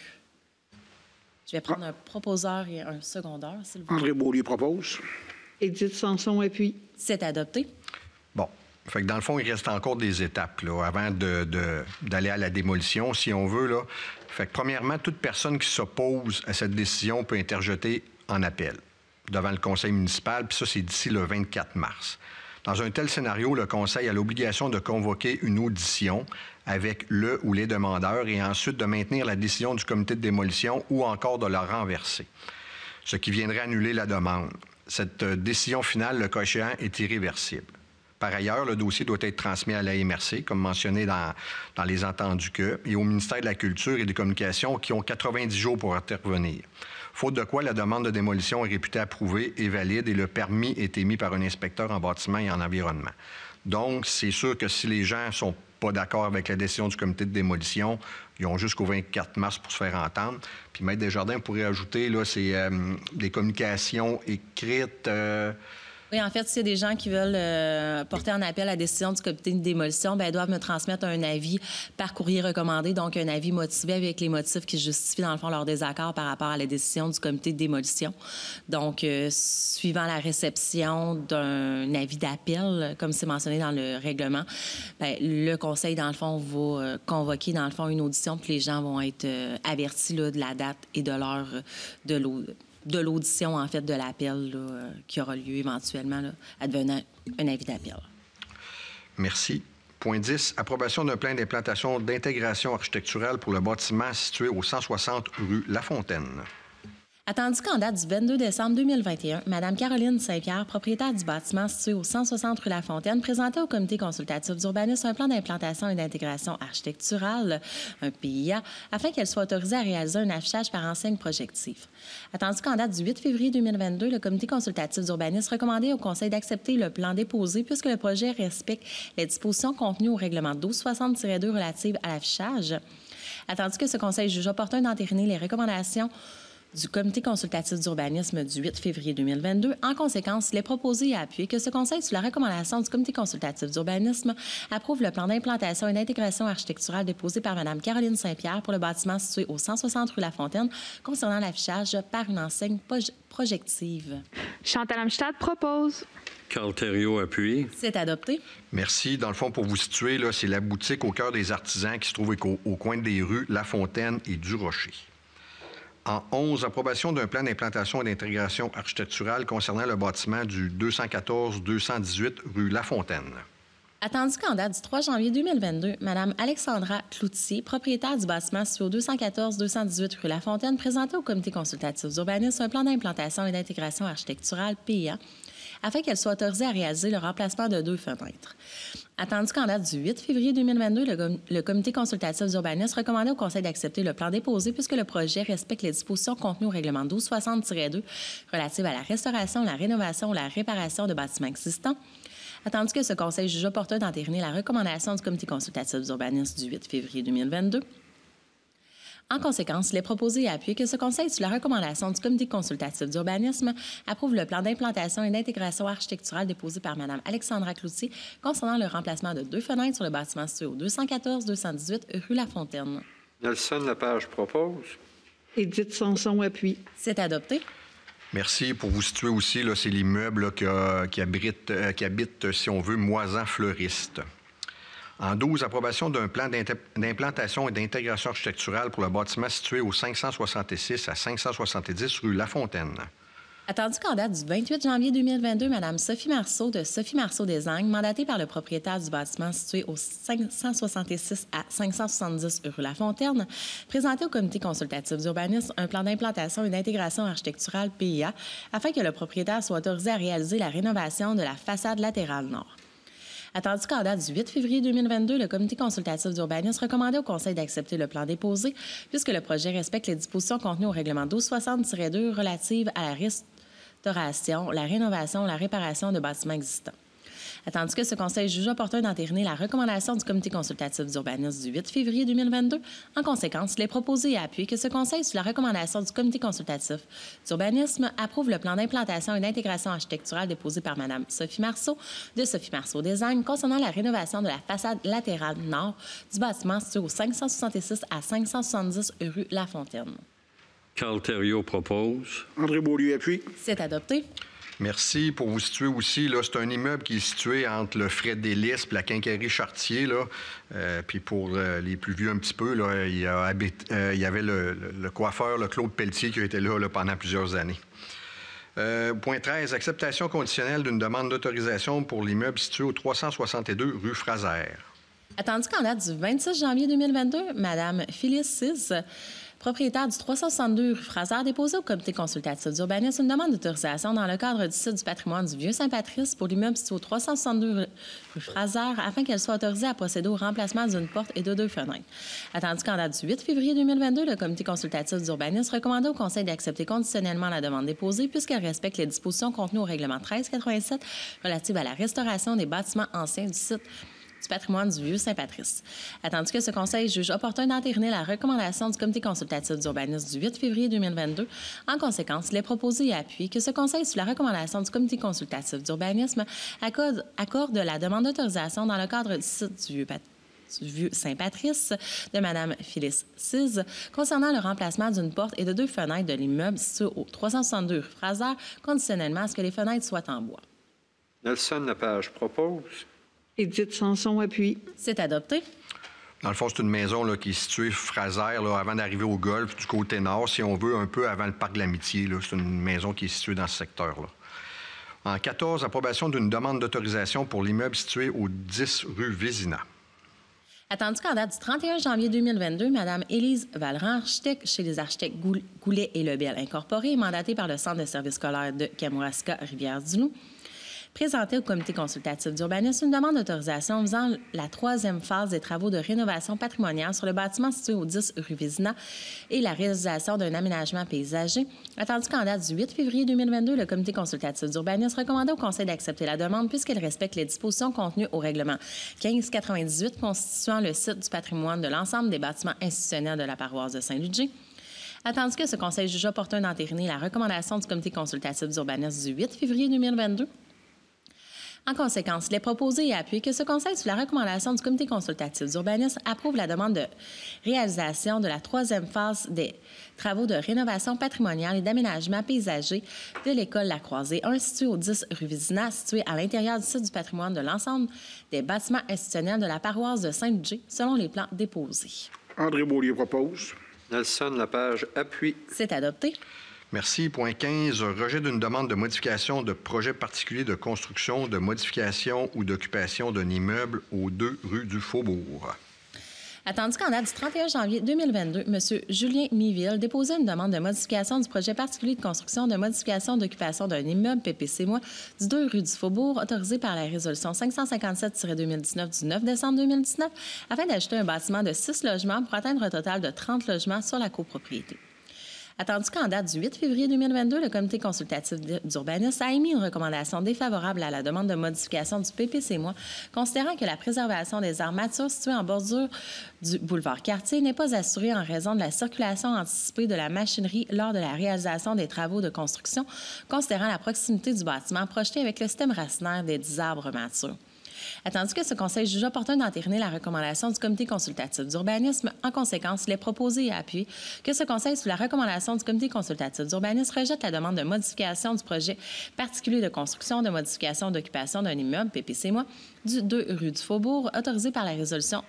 Je vais prendre un proposeur et un secondeur, s'il vous plaît. André Beaulieu propose. Édith Sanson appuie. C'est adopté. Bon. Fait que dans le fond, il reste encore des étapes là, avant d'aller à la démolition, si on veut. Là. Fait que premièrement, toute personne qui s'oppose à cette décision peut interjeter en appel devant le conseil municipal, puis ça, c'est d'ici le 24 mars. Dans un tel scénario, le conseil a l'obligation de convoquer une audition avec le ou les demandeurs et ensuite de maintenir la décision du comité de démolition ou encore de la renverser, ce qui viendrait annuler la demande. Cette décision finale, le cas échéant, est irréversible. Par ailleurs, le dossier doit être transmis à la MRC, comme mentionné dans les entendus que, et au ministère de la Culture et des Communications, qui ont 90 jours pour intervenir. Faute de quoi, la demande de démolition est réputée approuvée et valide et le permis est émis par un inspecteur en bâtiment et en environnement. Donc, c'est sûr que si les gens ne sont pas d'accord avec la décision du comité de démolition, ils ont jusqu'au 24 mars pour se faire entendre. Puis Maître Desjardins pourrait ajouter, là, c'est des communications écrites... Oui, en fait, s'il y a des gens qui veulent porter en appel la décision du comité de démolition, bien, ils doivent me transmettre un avis par courrier recommandé, donc un avis motivé avec les motifs qui justifient, dans le fond, leur désaccord par rapport à la décision du comité de démolition. Donc, suivant la réception d'un avis d'appel, comme c'est mentionné dans le règlement, bien, le conseil, dans le fond, va convoquer, dans le fond, une audition, puis les gens vont être avertis là, de la date et de l'heure de l'audition, en fait, de l'appel qui aura lieu éventuellement, là, advenant un avis d'appel. Merci. Point 10, approbation d'un plan d'implantation d'intégration architecturale pour le bâtiment situé au 160 rue Lafontaine. Attendu qu'en date du 22 décembre 2021, Mme Caroline Saint-Pierre, propriétaire du bâtiment situé au 160 rue Lafontaine, présentait au Comité consultatif d'urbanisme un plan d'implantation et d'intégration architecturale, un PIA, afin qu'elle soit autorisée à réaliser un affichage par enseigne projective. Attendu qu'en date du 8 février 2022, le Comité consultatif d'urbanisme recommandait au Conseil d'accepter le plan déposé puisque le projet respecte les dispositions contenues au règlement 1260-2 relatives à l'affichage. Attendu que ce Conseil juge opportun d'entériner les recommandations du Comité consultatif d'urbanisme du 8 février 2022. En conséquence, il est proposé et appuyé que ce Conseil, sous la recommandation du Comité consultatif d'urbanisme, approuve le plan d'implantation et d'intégration architecturale déposé par Mme Caroline Saint-Pierre pour le bâtiment situé au 160 rue Lafontaine concernant l'affichage par une enseigne projective. Chantal Amstad propose. Carl Thériault appuie. C'est adopté. Merci. Dans le fond, pour vous situer, là, c'est la boutique au cœur des artisans qui se trouve au coin des rues Lafontaine et du Rocher. En 11, approbation d'un plan d'implantation et d'intégration architecturale concernant le bâtiment du 214-218 rue Lafontaine. Attendu qu'en date du 3 janvier 2022, Mme Alexandra Cloutier, propriétaire du bâtiment situé au 214-218 rue Lafontaine, présentait au Comité consultatif d'urbanisme un plan d'implantation et d'intégration architecturale PIA afin qu'elle soit autorisée à réaliser le remplacement de 2 fenêtres. Attendu qu'en date du 8 février 2022, le Comité consultatif d'urbanisme recommandait au Conseil d'accepter le plan déposé puisque le projet respecte les dispositions contenues au règlement 1260-2 relatives à la restauration, la rénovation ou la réparation de bâtiments existants. Attendu que ce Conseil juge opportun d'entériner la recommandation du Comité consultatif d'urbanisme du 8 février 2022. En conséquence, il est proposé et appuyé que ce Conseil, sous la recommandation du Comité consultatif d'urbanisme, approuve le plan d'implantation et d'intégration architecturale déposé par Mme Alexandra Cloutier concernant le remplacement de 2 fenêtres sur le bâtiment situé au 214-218 rue Lafontaine. Nelson Lepage propose. Édith Sanson appuie. C'est adopté. Merci. Pour vous situer aussi, là, c'est l'immeuble là, qui habite, si on veut, Moisan Fleuriste. En 12, approbation d'un plan d'implantation et d'intégration architecturale pour le bâtiment situé au 566 à 570 rue Lafontaine. Attendu qu'en date du 28 janvier 2022, Mme Sophie Marceau de Sophie Marceau Design, mandatée par le propriétaire du bâtiment situé au 566 à 570 rue Lafontaine, présentait au comité consultatif d'urbanisme un plan d'implantation et d'intégration architecturale PIA afin que le propriétaire soit autorisé à réaliser la rénovation de la façade latérale nord. Attendu qu'en date du 8 février 2022, le comité consultatif d'urbanisme recommandait au Conseil d'accepter le plan déposé puisque le projet respecte les dispositions contenues au règlement 1260-2 relatives à la restauration, la rénovation, la réparation de bâtiments existants. Attendu que ce Conseil juge opportun d'entériner la recommandation du comité consultatif d'urbanisme du 8 février 2022, en conséquence, il est proposé et appuyé que ce Conseil, sous la recommandation du comité consultatif d'urbanisme, approuve le plan d'implantation et d'intégration architecturale déposé par Mme Sophie Marceau de Sophie Marceau Design concernant la rénovation de la façade latérale nord du bâtiment situé au 566 à 570 rue Lafontaine. Carl Thériault propose. André Beaulieu appuie. C'est adopté. Merci. Pour vous situer aussi, là, c'est un immeuble qui est situé entre le Fred Delis et la Quincaillerie Chartier. Là. Puis pour les plus vieux un petit peu, là, il y avait le coiffeur, le Claude Pelletier, qui a été là pendant plusieurs années. Point 13, acceptation conditionnelle d'une demande d'autorisation pour l'immeuble situé au 362 rue Fraser. Attendu qu'en date du 26 janvier 2022, Mme Phyllis Sis, propriétaire du 362 rue Fraser, déposait au comité consultatif d'urbanisme une demande d'autorisation dans le cadre du site du patrimoine du Vieux-Saint-Patrice pour l'immeuble situé au 362 rue Fraser afin qu'elle soit autorisée à procéder au remplacement d'une porte et de 2 fenêtres. Attendu qu'en date du 8 février 2022, le comité consultatif d'urbanisme recommandait au Conseil d'accepter conditionnellement la demande déposée puisqu'elle respecte les dispositions contenues au règlement 1387 relatives à la restauration des bâtiments anciens du site du patrimoine du Vieux-Saint-Patrice. Attendu que ce Conseil juge opportun d'entériner la recommandation du comité consultatif d'urbanisme du 8 février 2022, en conséquence, il est proposé et appuyé que ce Conseil, sous la recommandation du comité consultatif d'urbanisme, accorde la demande d'autorisation dans le cadre du site du Vieux-Saint-Patrice de Mme Phyllis Sis concernant le remplacement d'une porte et de 2 fenêtres de l'immeuble situé au 362 rue Fraser, conditionnellement à ce que les fenêtres soient en bois. Nelson Lepage propose. Édith Sanson appuie. C'est adopté. Dans le fond, c'est une maison là, qui est située Fraser, là, avant d'arriver au golfe, du côté nord, si on veut, un peu avant le parc de l'Amitié. Là. C'est une maison qui est située dans ce secteur-là. En 14, approbation d'une demande d'autorisation pour l'immeuble situé au 10 rue Vézina. Attendu qu'en date du 31 janvier 2022, Mme Élise Valran, architecte chez les architectes Goulet et Lebel Incorporés, mandatée par le Centre de services scolaires de Kamouraska, Rivière-du-Loup, présentait au comité consultatif d'urbanisme une demande d'autorisation visant la 3e phase des travaux de rénovation patrimoniale sur le bâtiment situé au 10 rue Vézina et la réalisation d'un aménagement paysager. Attendu qu'en date du 8 février 2022, le comité consultatif d'urbanisme recommandait au Conseil d'accepter la demande puisqu'elle respecte les dispositions contenues au règlement 1598 constituant le site du patrimoine de l'ensemble des bâtiments institutionnels de la paroisse de Saint-Ludger. Attendu que ce Conseil juge opportun d'entériner la recommandation du comité consultatif d'urbanisme du 8 février 2022, en conséquence, il est proposé et appuyé que ce Conseil, sous la recommandation du comité consultatif d'urbanisme, approuve la demande de réalisation de la 3e phase des travaux de rénovation patrimoniale et d'aménagement paysager de l'école La Croisée 1, située au 10 rue Vézina, située à l'intérieur du site du patrimoine de l'ensemble des bâtiments institutionnels de la paroisse de Saint-Ludger, selon les plans déposés. André Beaulieu propose. Nelson Lepage appuie. C'est adopté. Merci. Point 15, rejet d'une demande de modification de projet particulier de construction, de modification ou d'occupation d'un immeuble aux 2 rue du Faubourg. Attendu qu'en date du 31 janvier 2022, M. Julien Miville déposait une demande de modification du projet particulier de construction de modification d'occupation d'un immeuble PPC-Moi du 2 rue du Faubourg, autorisé par la résolution 557-2019 du 9 décembre 2019, afin d'ajouter un bâtiment de 6 logements pour atteindre un total de 30 logements sur la copropriété. Attendu qu'en date du 8 février 2022, le comité consultatif d'urbanisme a émis une recommandation défavorable à la demande de modification du PPC-Moi, considérant que la préservation des arbres matures situés en bordure du boulevard Cartier n'est pas assurée en raison de la circulation anticipée de la machinerie lors de la réalisation des travaux de construction, considérant la proximité du bâtiment projeté avec le système racinaire des 10 arbres matures. Attendu que ce Conseil juge opportun d'entériner la recommandation du Comité consultatif d'urbanisme, en conséquence, il est proposé et appuyé que ce Conseil, sous la recommandation du Comité consultatif d'urbanisme, rejette la demande de modification du projet particulier de construction de modification d'occupation d'un immeuble, PPC-MOI, du 2 rue du Faubourg, autorisé par la résolution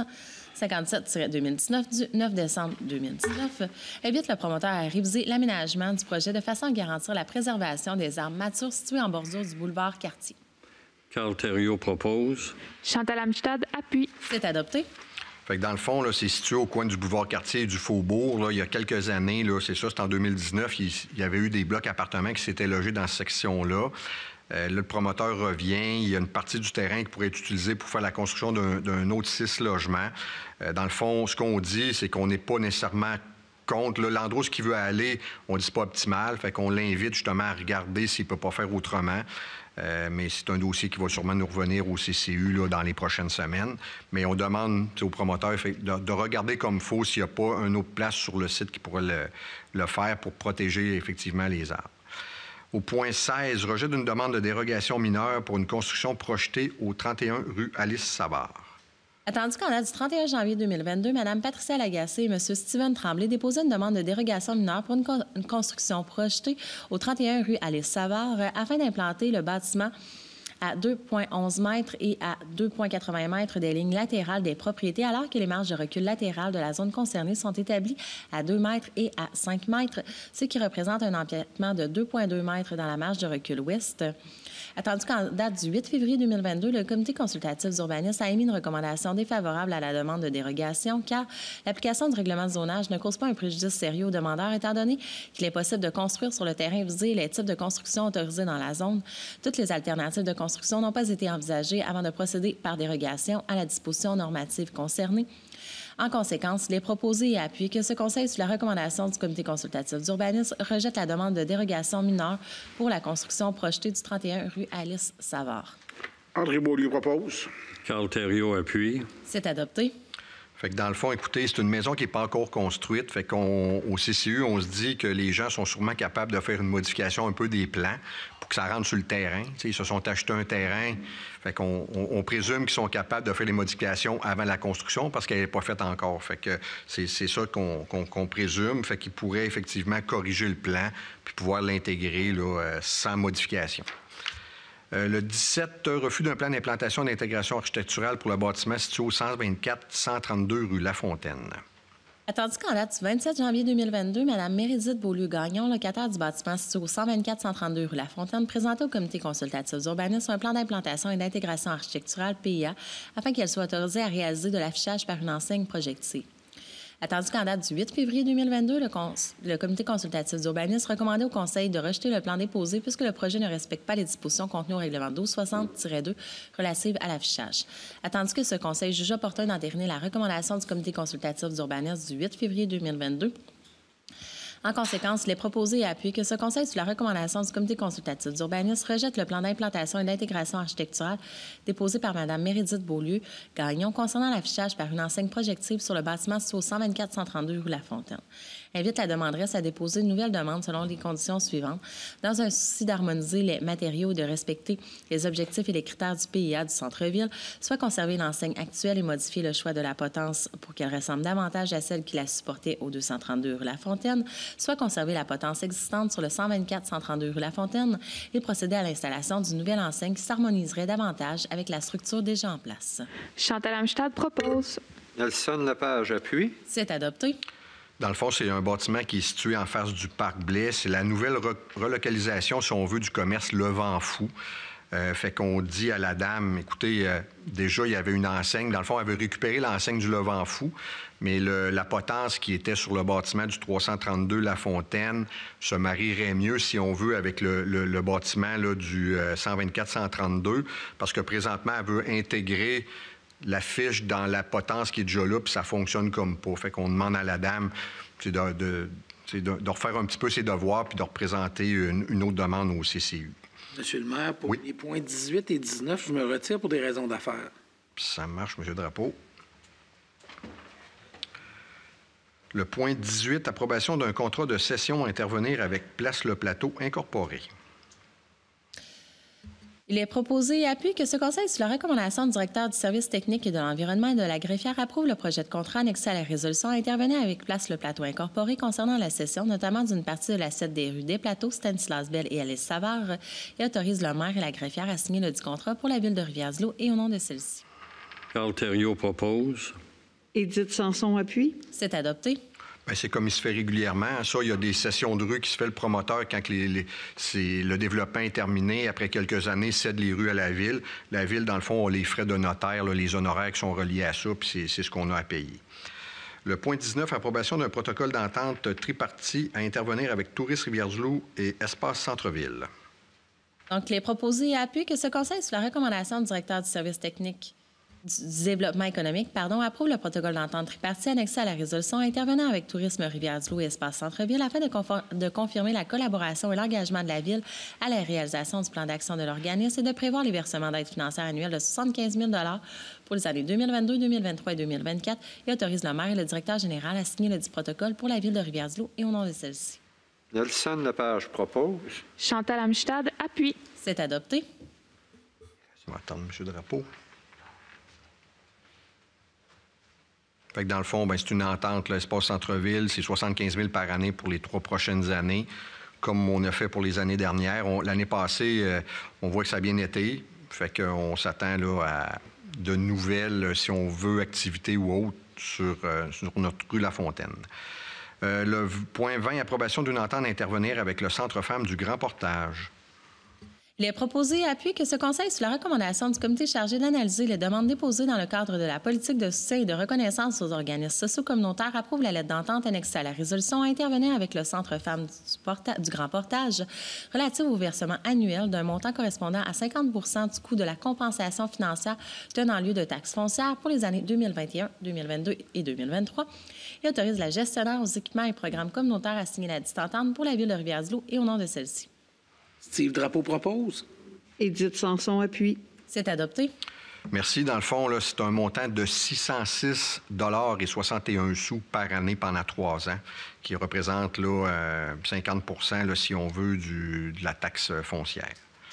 557-2019 du 9 décembre 2019, invite le promoteur à réviser l'aménagement du projet de façon à garantir la préservation des arbres matures situés en bordure du boulevard Cartier. Carl Thériault propose. Chantal Amstad appuie. C'est adopté. Fait que dans le fond, là, c'est situé au coin du boulevard Cartier et du Faubourg. Là, il y a quelques années, là, c'est ça, c'était en 2019, il y avait eu des blocs appartements qui s'étaient logés dans cette section-là. Là, le promoteur revient. Il y a une partie du terrain qui pourrait être utilisée pour faire la construction d'un autre 6 logements. Dans le fond, ce qu'on dit, c'est qu'on n'est pas nécessairement contre. L'endroit où il veut aller, on dit que c'est pas optimal. Fait qu'on l'invite justement à regarder s'il ne peut pas faire autrement. Mais c'est un dossier qui va sûrement nous revenir au CCU là, dans les prochaines semaines. Mais on demande au promoteur de regarder comme il faut s'il n'y a pas une autre place sur le site qui pourrait le faire pour protéger effectivement les arbres. Au point 16, rejet d'une demande de dérogation mineure pour une construction projetée au 31 rue Alice-Savard. Attendu qu'en date du 31 janvier 2022, Mme Patricia Lagacé et M. Steven Tremblay déposaient une demande de dérogation mineure pour une construction projetée au 31 rue Alice-Savard afin d'implanter le bâtiment à 2,11 mètres et à 2,80 mètres des lignes latérales des propriétés, alors que les marges de recul latérales de la zone concernée sont établies à 2 mètres et à 5 mètres, ce qui représente un empiètement de 2,2 mètres dans la marge de recul ouest. Attendu qu'en date du 8 février 2022, le Comité consultatif d'urbanisme a émis une recommandation défavorable à la demande de dérogation car l'application du règlement de zonage ne cause pas un préjudice sérieux au demandeur étant donné qu'il est possible de construire sur le terrain visé les types de construction autorisés dans la zone. Toutes les alternatives de construction n'ont pas été envisagées avant de procéder par dérogation à la disposition normative concernée. En conséquence, il est proposé et appuyé que ce Conseil, sous la recommandation du Comité consultatif d'urbanisme, rejette la demande de dérogation mineure pour la construction projetée du 31 rue Alice-Savard. André Beaulieu propose. Carl Thériault appuie. C'est adopté. Fait que dans le fond, écoutez, c'est une maison qui n'est pas encore construite. Fait qu'au CCU, on se dit que les gens sont sûrement capables de faire une modification un peu des plans pour que ça rentre sur le terrain. T'sais, ils se sont achetés un terrain. Fait qu'on présume qu'ils sont capables de faire les modifications avant la construction parce qu'elle n'est pas faite encore. Fait que c'est ça qu'on présume. Fait qu'ils pourraient effectivement corriger le plan puis pouvoir l'intégrer là, sans modification. Le 17, refus d'un plan d'implantation d'intégration architecturale pour le bâtiment situé au 124-132 rue Lafontaine. Attendu qu'en date du 27 janvier 2022, Mme Méridith Beaulieu-Gagnon, locataire du bâtiment situé au 124-132 rue Lafontaine, présentait au Comité consultatif d'urbanisme un plan d'implantation et d'intégration architecturale PIA afin qu'elle soit autorisée à réaliser de l'affichage par une enseigne projectée. Attendu qu'en date du 8 février 2022, le Comité consultatif d'urbanisme recommandait au Conseil de rejeter le plan déposé puisque le projet ne respecte pas les dispositions contenues au règlement 1260-2 relatives à l'affichage. Attendu que ce Conseil juge opportun d'entériner la recommandation du Comité consultatif d'urbanisme du 8 février 2022, en conséquence, il est proposé et appuyé que ce Conseil, sous la recommandation du Comité consultatif d'urbanisme, rejette le plan d'implantation et d'intégration architecturale déposé par Mme Méridith Beaulieu-Gagnon concernant l'affichage par une enseigne projective sur le bâtiment situé au 124-132 rue Lafontaine. Invite la demanderesse à déposer une nouvelle demande selon les conditions suivantes, dans un souci d'harmoniser les matériaux et de respecter les objectifs et les critères du PIA du centre-ville, soit conserver l'enseigne actuelle et modifier le choix de la potence pour qu'elle ressemble davantage à celle qui la supportait au 232 rue Lafontaine, soit conserver la potence existante sur le 124-132 rue Lafontaine et procéder à l'installation d'une nouvelle enseigne qui s'harmoniserait davantage avec la structure déjà en place. Chantal Amstad propose. Nelson Lapage appuie. C'est adopté. Dans le fond, c'est un bâtiment qui est situé en face du Parc Blais. C'est la nouvelle relocalisation, si on veut, du commerce Le Vent Fou. Fait qu'on dit à la dame, écoutez, déjà, il y avait une enseigne. Dans le fond, elle avait récupéré l'enseigne du Le Vent Fou, mais la potence qui était sur le bâtiment du 332 La Fontaine se marierait mieux, si on veut, avec le bâtiment là, du 124-132, parce que présentement, elle veut intégrer la fiche dans la potence qui est déjà là, puis ça fonctionne comme pas. Fait qu'on demande à la dame de refaire un petit peu ses devoirs puis de représenter une autre demande au CCU. Monsieur le maire, pour Oui. les points 18 et 19, je me retire pour des raisons d'affaires. Puis ça marche, M. Drapeau. Le point 18, approbation d'un contrat de cession à intervenir avec Place Le Plateau Incorporé. Il Il est proposé et appuie que ce Conseil, sous la recommandation du directeur du service technique et de l'environnement et de la greffière, approuve le projet de contrat annexé à la résolution intervenant avec Place Le Plateau Incorporé concernant la cession, notamment d'une partie de l'assiette des rues des Plateaux, Stanislas Bell et Alice Savard, et autorise le maire et la greffière à signer le dit contrat pour la ville de Rivière-du-Loup et au nom de celle-ci. Carl Thériault propose. Édith Sanson appuie. C'est adopté. Bien, c'est comme il se fait régulièrement. Ça, il y a des sessions de rue qui se fait le promoteur quand le développement est terminé. Après quelques années, cède les rues à la ville. La ville, dans le fond, a les frais de notaire, là, les honoraires qui sont reliés à ça, puis c'est ce qu'on a à payer. Le point 19, approbation d'un protocole d'entente tripartie à intervenir avec Tourisme Rivière-du-Loup et Espace Centre-Ville. Donc, il est proposé et appuie que ce Conseil, sous la recommandation du directeur du service technique du développement économique, approuve le protocole d'entente tripartie annexé à la résolution intervenant avec Tourisme Rivière-du-Loup et Espace Centre-Ville afin de confirmer la collaboration et l'engagement de la Ville à la réalisation du plan d'action de l'organisme et de prévoir les versements d'aide financière annuelle de 75 000 pour les années 2022, 2023 et 2024 et autorise le maire et le directeur général à signer le dit protocole pour la Ville de Rivière-du-Loup et au nom de celle-ci. Nelson Lepage propose. Chantal Amstad appuie. C'est adopté. On va attendre M. Drapeau. Fait que dans le fond, c'est une entente, l'Espace Centre-Ville, c'est 75 000 par année pour les 3 prochaines années, comme on a fait pour les années dernières. L'année passée, on voit que ça a bien été. Fait qu'on s'attend là, à de nouvelles, si on veut, activités ou autres sur notre rue La Fontaine. Le point 20, approbation d'une entente d'intervenir avec le Centre Femmes du Grand Portage. Il est proposé et appuie que ce Conseil, sous la recommandation du comité chargé d'analyser les demandes déposées dans le cadre de la politique de soutien et de reconnaissance aux organismes sociaux communautaires, approuve la lettre d'entente annexée à la résolution à intervenir avec le Centre Femmes du Grand Portage relative au versement annuel d'un montant correspondant à 50 du coût de la compensation financière tenant lieu de taxes foncières pour les années 2021, 2022 et 2023 et autorise la gestionnaire aux équipements et programmes communautaires à signer la dite entente pour la Ville de Rivière-du-Loup et au nom de celle-ci. Steve Drapeau propose. Édith Sanson appuie. C'est adopté. Merci. Dans le fond, là, c'est un montant de 606,61 $ par année pendant 3 ans, qui représente là, 50 là, si on veut, de la taxe foncière.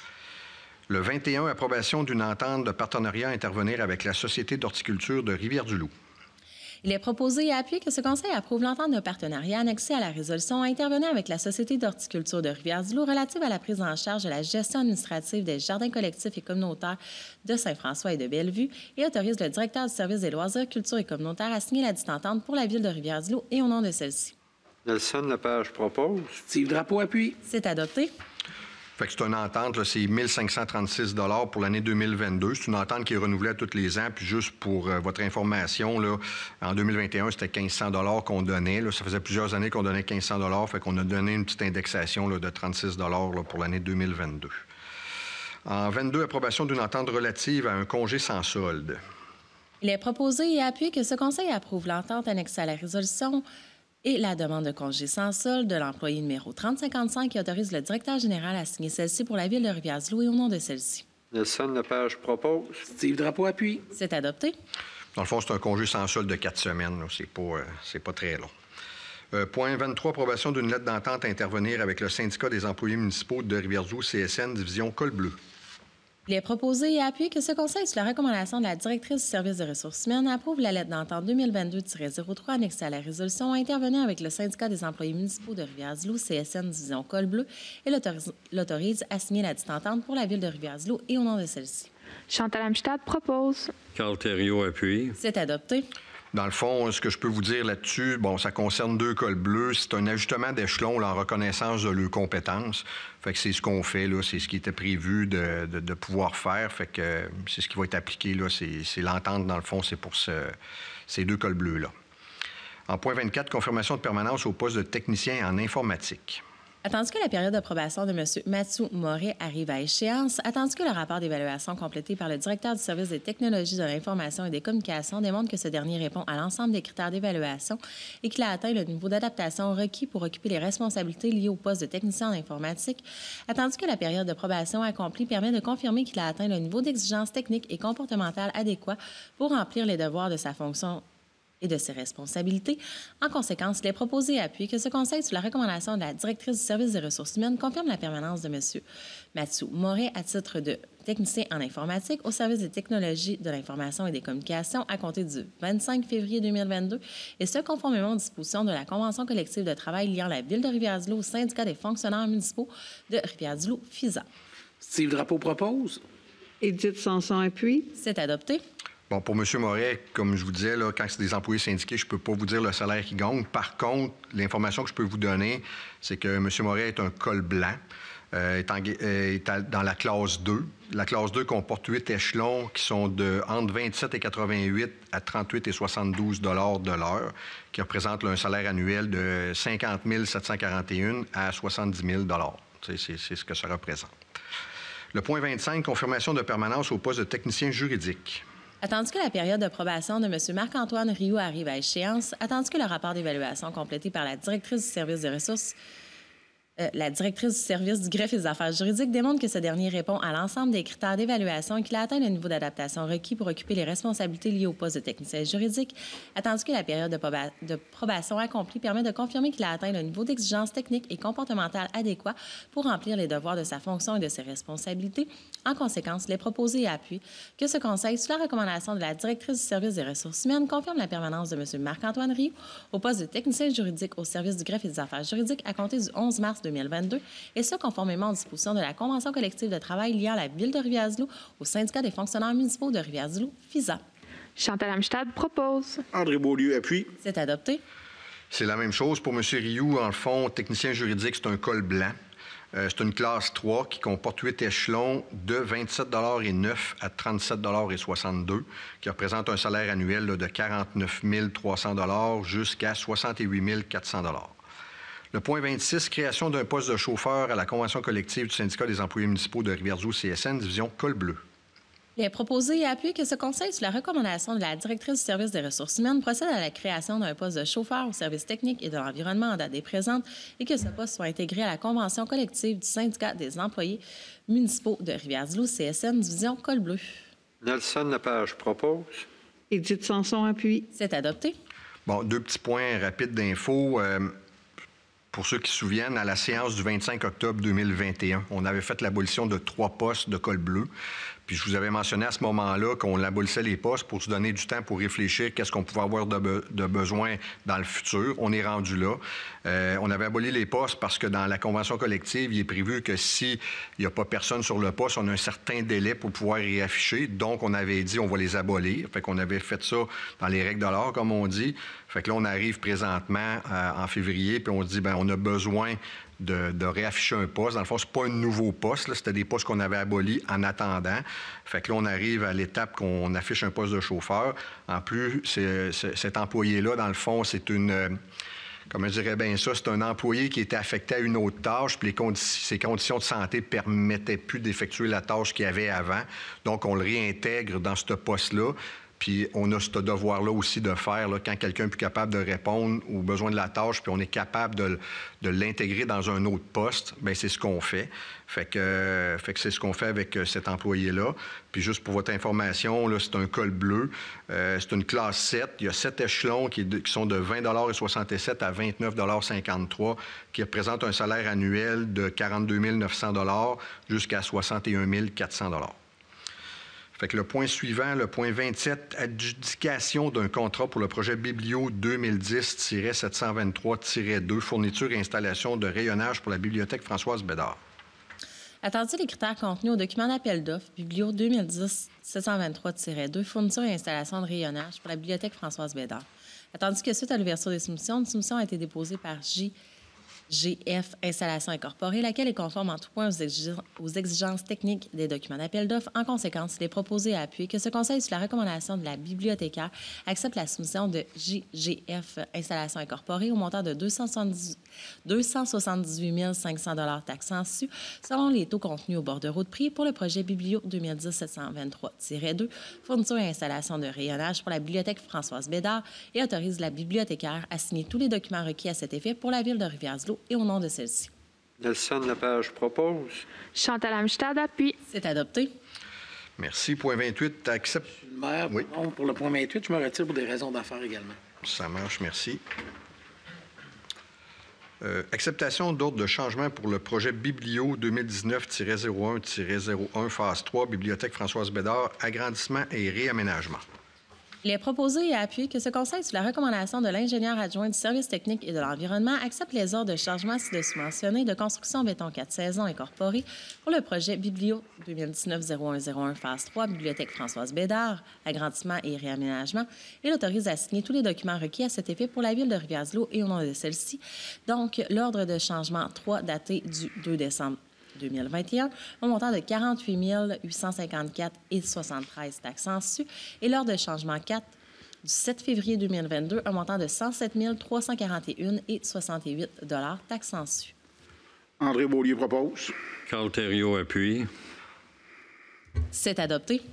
Le 21, approbation d'une entente de partenariat à intervenir avec la Société d'horticulture de Rivière-du-Loup. Il est proposé et appuyé que ce Conseil approuve l'entente de partenariat annexée à la résolution à intervenir avec la Société d'horticulture de Rivière-du-Loup relative à la prise en charge de la gestion administrative des jardins collectifs et communautaires de Saint-François et de Bellevue et autorise le directeur du service des loisirs, culture et communautaire à signer la dite entente pour la Ville de Rivière-du-Loup et au nom de celle-ci. Nelson Lepage propose. Steve Drapeau appuie. C'est adopté. Fait que c'est une entente, là, c'est 1 536 $ pour l'année 2022. C'est une entente qui est renouvelée à tous les ans. Puis juste pour votre information, là, en 2021, c'était 1 500 $ qu'on donnait. Là. Ça faisait plusieurs années qu'on donnait 1 500 $. Fait qu'on a donné une petite indexation là, de 36 $ là, pour l'année 2022. En 22, approbation d'une entente relative à un congé sans solde. Il est proposé et appuyé que ce Conseil approuve l'entente annexée à la résolution et la demande de congé sans solde de l'employé numéro 3055 qui autorise le directeur général à signer celle-ci pour la Ville de Rivière-du-Loup et au nom de celle-ci. Nelson Lepage propose. Steve Drapeau appuie. C'est adopté. Dans le fond, c'est un congé sans solde de 4 semaines. Là. C'est pas très long. Point 23, approbation d'une lettre d'entente à intervenir avec le syndicat des employés municipaux de Rivière-du-Loup, CSN, division Col Bleu. Il est proposé et appuyé que ce Conseil, sous la recommandation de la directrice du service des ressources humaines, approuve la lettre d'entente 2022-03 annexée à la résolution à intervenir avec le syndicat des employés municipaux de Rivière-du-Loup, CSN division Col Bleu, et l'autorise à signer la dite entente pour la Ville de Rivière-du-Loup et au nom de celle-ci. Chantal Amstad propose. Carl Thériault appuie. C'est adopté. Dans le fond, ce que je peux vous dire là-dessus, ça concerne 2 cols bleus. C'est un ajustement d'échelon là, en reconnaissance de leurs compétences. Fait que c'est ce qu'on fait, là. C'est ce qui était prévu de pouvoir faire. Fait que c'est ce qui va être appliqué, là. C'est l'entente, dans le fond, c'est pour ces 2 cols bleus-là. En point 24, confirmation de permanence au poste de technicien en informatique. Attendu que la période d'approbation de M. Mathieu Moret arrive à échéance, attendu que le rapport d'évaluation complété par le directeur du service des technologies de l'information et des communications démontre que ce dernier répond à l'ensemble des critères d'évaluation et qu'il a atteint le niveau d'adaptation requis pour occuper les responsabilités liées au poste de technicien en informatique, attendu que la période de probation accomplie permet de confirmer qu'il a atteint le niveau d'exigence technique et comportementale adéquat pour remplir les devoirs de sa fonction et de ses responsabilités. En conséquence, il est proposé et appuyé que ce Conseil, sous la recommandation de la directrice du service des ressources humaines, confirme la permanence de M. Mathieu Moret à titre de technicien en informatique au service des technologies de l'information et des communications à compter du 25 février 2022, et ce, conformément aux dispositions de la Convention collective de travail liant la Ville de Rivière-du-Loup au syndicat des fonctionnaires municipaux de Rivière-du-Loup, FISA. Steve Drapeau propose. Édith Sanson appuie. C'est adopté. Bon, pour M. Moret, comme je vous disais, là, quand c'est des employés syndiqués, je ne peux pas vous dire le salaire qu'ils gagnent. Par contre, l'information que je peux vous donner, c'est que M. Moret est un col blanc, est dans la classe 2. La classe 2 comporte 8 échelons qui sont de entre 27 et 88 à 38 et 72 de l'heure, qui représentent là, un salaire annuel de 50 741 à 70 000 C'est ce que ça représente. Le point 25, confirmation de permanence au poste de technicien juridique. Attendu que la période de probation de M. Marc-Antoine Rioux arrive à échéance, attendu que le rapport d'évaluation complété par la directrice du service des ressources, la directrice du service du greffe et des affaires juridiques démontre que ce dernier répond à l'ensemble des critères d'évaluation et qu'il a atteint le niveau d'adaptation requis pour occuper les responsabilités liées au poste de technicien juridique, attendu que la période de probation accomplie permet de confirmer qu'il a atteint le niveau d'exigence technique et comportementale adéquat pour remplir les devoirs de sa fonction et de ses responsabilités. En conséquence, il est proposé et appuie que ce Conseil, sous la recommandation de la directrice du service des ressources humaines, confirme la permanence de M. Marc-Antoine Rioux au poste de technicien juridique au service du greffe et des affaires juridiques à compter du 11 mars 2022, et ce, conformément aux dispositions de la Convention collective de travail liant la Ville de Rivière-du-Loup au syndicat des fonctionnaires municipaux de Rivière-du-Loup, FISA. Chantal Amstad propose. André Beaulieu appuie. C'est adopté. C'est la même chose pour M. Rioux. En le fond, technicien juridique, c'est un col blanc. C'est une classe 3 qui comporte 8 échelons de 27,09 à 37,62 qui représente un salaire annuel là, de 49 300 jusqu'à 68 400 Le point 26, création d'un poste de chauffeur à la Convention collective du syndicat des employés municipaux de Rivière-du-Loup CSN, division col bleu. Il est proposé et appuyé que ce Conseil, sous la recommandation de la directrice du service des ressources humaines, procède à la création d'un poste de chauffeur au service technique et de l'environnement en date présente et que ce poste soit intégré à la Convention collective du syndicat des employés municipaux de Rivière-du-Loup, CSN, division col bleu. Nelson Lepage propose. Édith Sanson appuie. C'est adopté. Bon, 2 petits points rapides d'infos. Pour ceux qui se souviennent, à la séance du 25 octobre 2021, on avait fait l'abolition de 3 postes de col bleu. Puis je vous avais mentionné à ce moment-là qu'on abolissait les postes pour se donner du temps pour réfléchir qu'est-ce qu'on pouvait avoir de besoin dans le futur. On est rendu là. On avait aboli les postes parce que dans la convention collective, il est prévu que s'il n'y a pas personne sur le poste, on a un certain délai pour pouvoir réafficher. Donc, on avait dit on va les abolir. Fait qu'on avait fait ça dans les règles de l'art, comme on dit. Fait que là, on arrive présentement en février, puis on se dit on a besoin de réafficher un poste. Dans le fond, c'est pas un nouveau poste. Là. C'était des postes qu'on avait abolis en attendant. Fait que là, on arrive à l'étape qu'on affiche un poste de chauffeur. En plus, cet employé-là, dans le fond, c'est une... Comment je dirais bien ça? C'est un employé qui était affecté à une autre tâche, puis ses conditions de santé ne permettaient plus d'effectuer la tâche qu'il avait avant. Donc, on le réintègre dans ce poste-là. Puis on a ce devoir-là aussi de faire là, quand quelqu'un est plus capable de répondre aux besoins de la tâche, puis on est capable de l'intégrer dans un autre poste, bien, c'est ce qu'on fait. Fait que c'est ce qu'on fait avec cet employé-là. Puis juste pour votre information, là, c'est un col bleu. C'est une classe 7. Il y a 7 échelons qui sont de 20,67 à 29,53 qui représentent un salaire annuel de 42 900 jusqu'à 61 400 Fait que le point suivant, le point 27, adjudication d'un contrat pour le projet Biblio 2010-723-2, fourniture et installation de rayonnage pour la bibliothèque Françoise Bédard. Attendu les critères contenus au document d'appel d'offres Biblio 2010-723-2, fourniture et installation de rayonnage pour la bibliothèque Françoise Bédard. Attendu que suite à l'ouverture des soumissions, une soumission a été déposée par GF Installation Incorporée, laquelle est conforme en tout point aux exigences techniques des documents d'appel d'offres. En conséquence, il est proposé à appuyer que ce Conseil, sous la recommandation de la bibliothécaire, accepte la soumission de GF Installation Incorporée au montant de 278 500 taxant su, selon les taux contenus au bordereau de prix pour le projet Biblio 2010-723-2, fourniture et installation de rayonnage pour la bibliothèque Françoise Bédard, et autorise la bibliothécaire à signer tous les documents requis à cet effet pour la Ville de Rivière-du-Loup et au nom de celle-ci. Nelson Lepage propose. Chantal Amstad appuie. C'est adopté. Merci. Point 28, accepte. Le maire, Oui. non, pour le point 28, je me retire pour des raisons d'affaires également. Ça marche, merci. Acceptation d'ordre de changement pour le projet Biblio 2019-01-01 phase 3, Bibliothèque Françoise Bédard, agrandissement et réaménagement. Il est proposé et appuyé que ce Conseil, sous la recommandation de l'ingénieur adjoint du service technique et de l'environnement, accepte les ordres de changement ci-dessus mentionnés de construction béton 4 saisons incorporées pour le projet Biblio 2019-01-01 phase 3, Bibliothèque Françoise Bédard, agrandissement et réaménagement, et l'autorise à signer tous les documents requis à cet effet pour la Ville de Rivière-du-Loup et au nom de celle-ci. Donc, l'ordre de changement 3 daté du 2 décembre 2021, au montant de 48 854,73 taxes en su, et l'ordre de changement 4 du 7 février 2022, un montant de 107 341,68 taxes en su. André Beaulieu propose. Carl Thériault appuie. C'est adopté.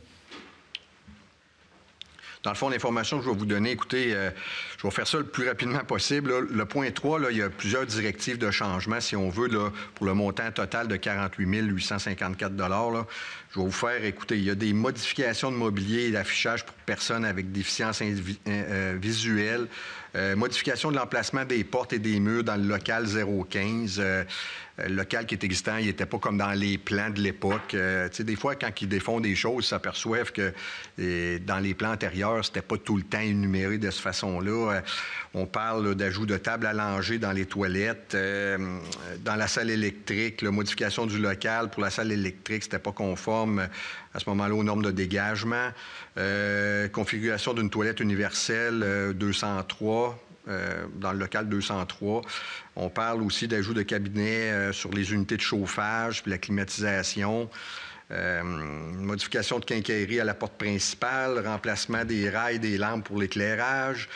Dans le fond, l'information que je vais vous donner, écoutez, je vais faire ça le plus rapidement possible. Là. Le point 3, là, il y a plusieurs directives de changement, si on veut, là, pour le montant total de 48 854 là. Je vais vous faire, écoutez, il y a des modifications de mobilier et d'affichage pour personnes avec déficience visuelle, modification de l'emplacement des portes et des murs dans le local 015. Le local qui est existant, il n'était pas comme dans les plans de l'époque. Tu sais, des fois, quand ils défont des choses, ils s'aperçoivent que dans les plans antérieurs, c'était pas tout le temps énuméré de cette façon-là. On parle d'ajout de tables à langer dans les toilettes, dans la salle électrique, la modification du local pour la salle électrique, c'était pas conforme à ce moment-là aux normes de dégagement. Configuration d'une toilette universelle 203. Dans le local 203. On parle aussi d'ajout de cabinets sur les unités de chauffage, puis la climatisation, modification de quincaillerie à la porte principale, remplacement des rails et des lampes pour l'éclairage.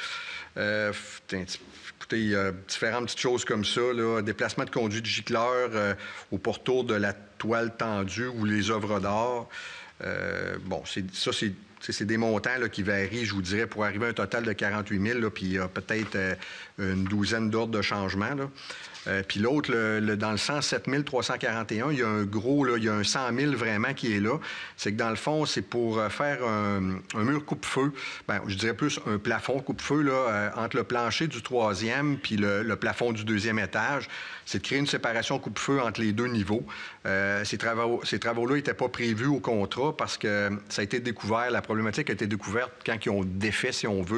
Écoutez, il y a différentes petites choses comme ça, là. Déplacement de conduit de gicleur au pourtour de la toile tendue ou les œuvres d'art. Bon, c'est des montants là, qui varient, je vous dirais, pour arriver à un total de 48 000, là, puis il y a peut-être une douzaine d'ordres de changement. Puis l'autre, dans le 107 341, il y a un gros, là, il y a un 100 000 vraiment qui est là. C'est que dans le fond, c'est pour faire un mur coupe-feu, je dirais plus un plafond coupe-feu là, entre le plancher du troisième puis le plafond du deuxième étage. C'est de créer une séparation coupe-feu entre les deux niveaux. Ces travaux-là n'étaient pas prévus au contrat parce que ça a été découvert, la problématique a été découverte quand ils ont défait, si on veut,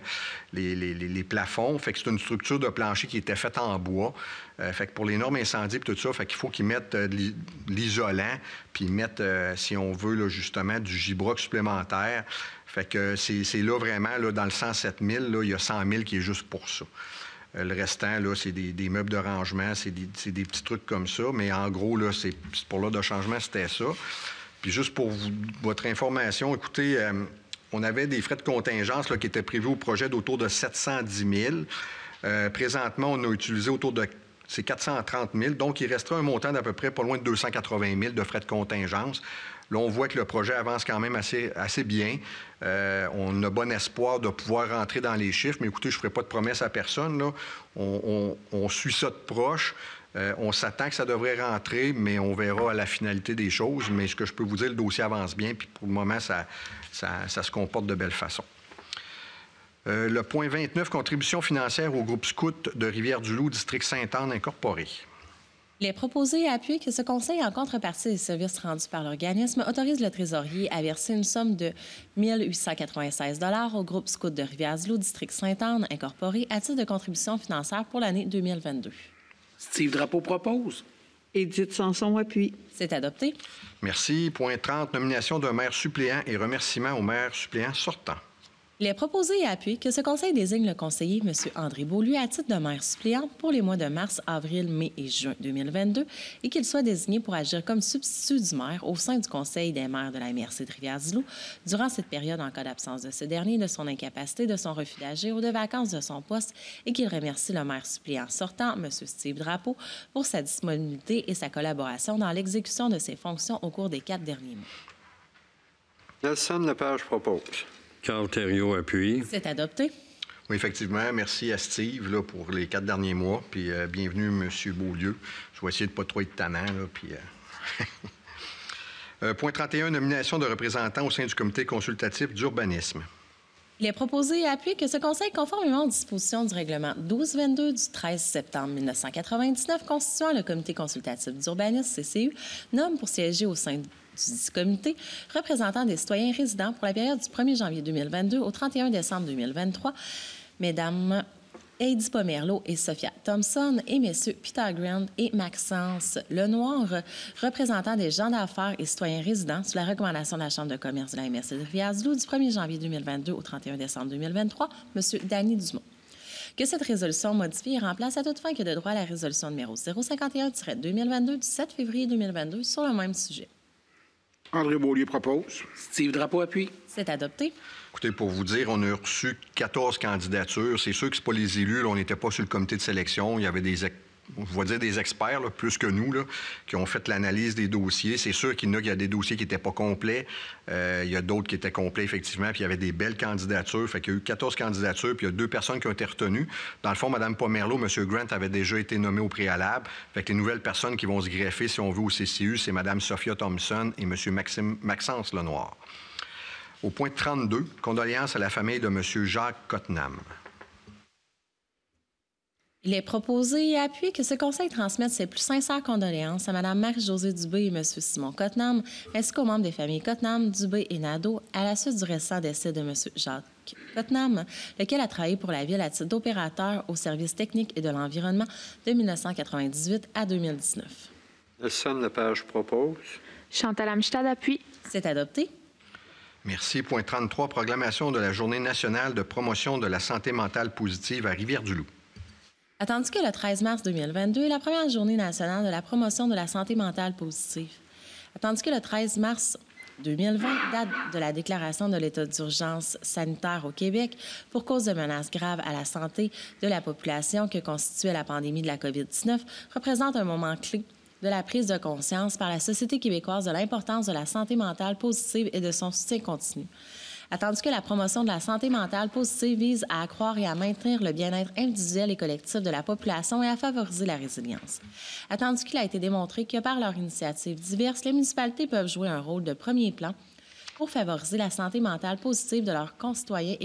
les plafonds. Fait que c'est une structure de plancher qui était faite en bois. Fait que pour les normes incendies et tout ça, fait qu'il faut qu'ils mettent de l'isolant, puis ils mettent, si on veut, là, justement, du gibroc supplémentaire. Fait que c'est là vraiment, là, dans le 107 000, là, il y a 100 000 qui est juste pour ça. Le restant, là, c'est des meubles de rangement, c'est des petits trucs comme ça. Mais en gros, là, pour l'ordre de changement, c'était ça. Puis juste pour votre information, écoutez, on avait des frais de contingence là, qui étaient prévus au projet d'autour de 710 000. Présentement, on a utilisé autour de 430 000. Donc, il restera un montant d'à peu près pas loin de 280 000 de frais de contingence. Là, on voit que le projet avance quand même assez bien. On a bon espoir de pouvoir rentrer dans les chiffres, mais écoutez, je ne ferai pas de promesse à personne, là. On suit ça de proche. On s'attend que ça devrait rentrer, mais on verra à la finalité des choses. Mais ce que je peux vous dire, le dossier avance bien, puis pour le moment, ça se comporte de belle façon. Le point 29, contribution financière au groupe scout de Rivière-du-Loup, district Sainte-Anne incorporé. Il est proposé et appuyé que ce Conseil, en contrepartie des services rendus par l'organisme, autorise le trésorier à verser une somme de 1 896 $ au groupe scout de Rivière-du-Loup, district Sainte-Anne incorporé, à titre de contribution financière pour l'année 2022. Steve Drapeau propose. Édith Sanson appuie. C'est adopté. Merci. Point 30, nomination d'un maire suppléant et remerciements au maire suppléant sortant. Il est proposé et appuyé que ce Conseil désigne le conseiller M. André Beaulieu à titre de maire suppléant pour les mois de mars, avril, mai et juin 2022 et qu'il soit désigné pour agir comme substitut du maire au sein du Conseil des maires de la MRC de Rivière-du-Loup durant cette période en cas d'absence de ce dernier, de son incapacité, de son refus d'agir ou de vacances de son poste et qu'il remercie le maire suppléant sortant, M. Steve Drapeau, pour sa disponibilité et sa collaboration dans l'exécution de ses fonctions au cours des 4 derniers mois. Nelson Lepage propose. Carl Thériault appuie. C'est adopté. Oui, effectivement. Merci à Steve là, pour les 4 derniers mois. Puis bienvenue, M. Beaulieu. Je vais essayer de ne pas trop être tannant. Là, puis, Point 31, nomination de représentants au sein du comité consultatif d'urbanisme. Il est proposé et appuyé que ce Conseil, conformément aux dispositions du règlement 1222 du 13 septembre 1999 constituant le Comité consultatif d'urbanisme, CCU, nomme pour siéger au sein du comité représentant des citoyens résidents pour la période du 1er janvier 2022 au 31 décembre 2023, Mesdames Heidi Pomerleau et Sophia Thompson et messieurs Peter Grant et Maxence Lenoir, représentants des gens d'affaires et citoyens résidents sous la recommandation de la Chambre de commerce de la MRC de Rivière-du-Loup du 1er janvier 2022 au 31 décembre 2023, M. Danny Dumont. Que cette résolution modifie et remplace à toute fin que de droit la résolution numéro 051-2022 du 7 février 2022 sur le même sujet. André Beaulieu propose. Steve Drapeau appuie. C'est adopté. Écoutez, pour vous dire, on a reçu 14 candidatures. C'est sûr que ce pas les élus. Là, on n'était pas sur le comité de sélection. Il y avait des experts, là, plus que nous, là, qui ont fait l'analyse des dossiers. C'est sûr qu'il y a des dossiers qui n'étaient pas complets. Il y a d'autres qui étaient complets, effectivement. Puis il y avait des belles candidatures. Fait qu'il y a eu 14 candidatures, puis il y a 2 personnes qui ont été retenues. Dans le fond, Mme Pomerleau, M. Grant avaient déjà été nommés au préalable. Fait que les nouvelles personnes qui vont se greffer, si on veut, au CCU, c'est Mme Sophia Thompson et M. Maxence Lenoir. Au point 32, condoléances à la famille de M. Jacques Cottenham. Il est proposé et appuyé que ce Conseil transmette ses plus sincères condoléances à Mme Marie-Josée Dubé et M. Simon Cottenham, ainsi qu'aux membres des familles Cottenham, Dubé et Nadeau, à la suite du récent décès de M. Jacques Cottenham, lequel a travaillé pour la Ville à titre d'opérateur au service technique et de l'environnement de 1998 à 2019. Nelson Lepage propose. Chantal Amstad appuie. C'est adopté. Merci. Point 33, proclamation de la Journée nationale de promotion de la santé mentale positive à Rivière-du-Loup. Attendu que le 13 mars 2022 est la première journée nationale de la promotion de la santé mentale positive. Attendu que le 13 mars 2020, date de la déclaration de l'état d'urgence sanitaire au Québec pour cause de menaces graves à la santé de la population que constituait la pandémie de la COVID-19, représente un moment clé de la prise de conscience par la société québécoise de l'importance de la santé mentale positive et de son soutien continu. Attendu que la promotion de la santé mentale positive vise à accroître et à maintenir le bien-être individuel et collectif de la population et à favoriser la résilience. Attendu qu'il a été démontré que par leurs initiatives diverses, les municipalités peuvent jouer un rôle de premier plan pour favoriser la santé mentale positive de leurs concitoyennes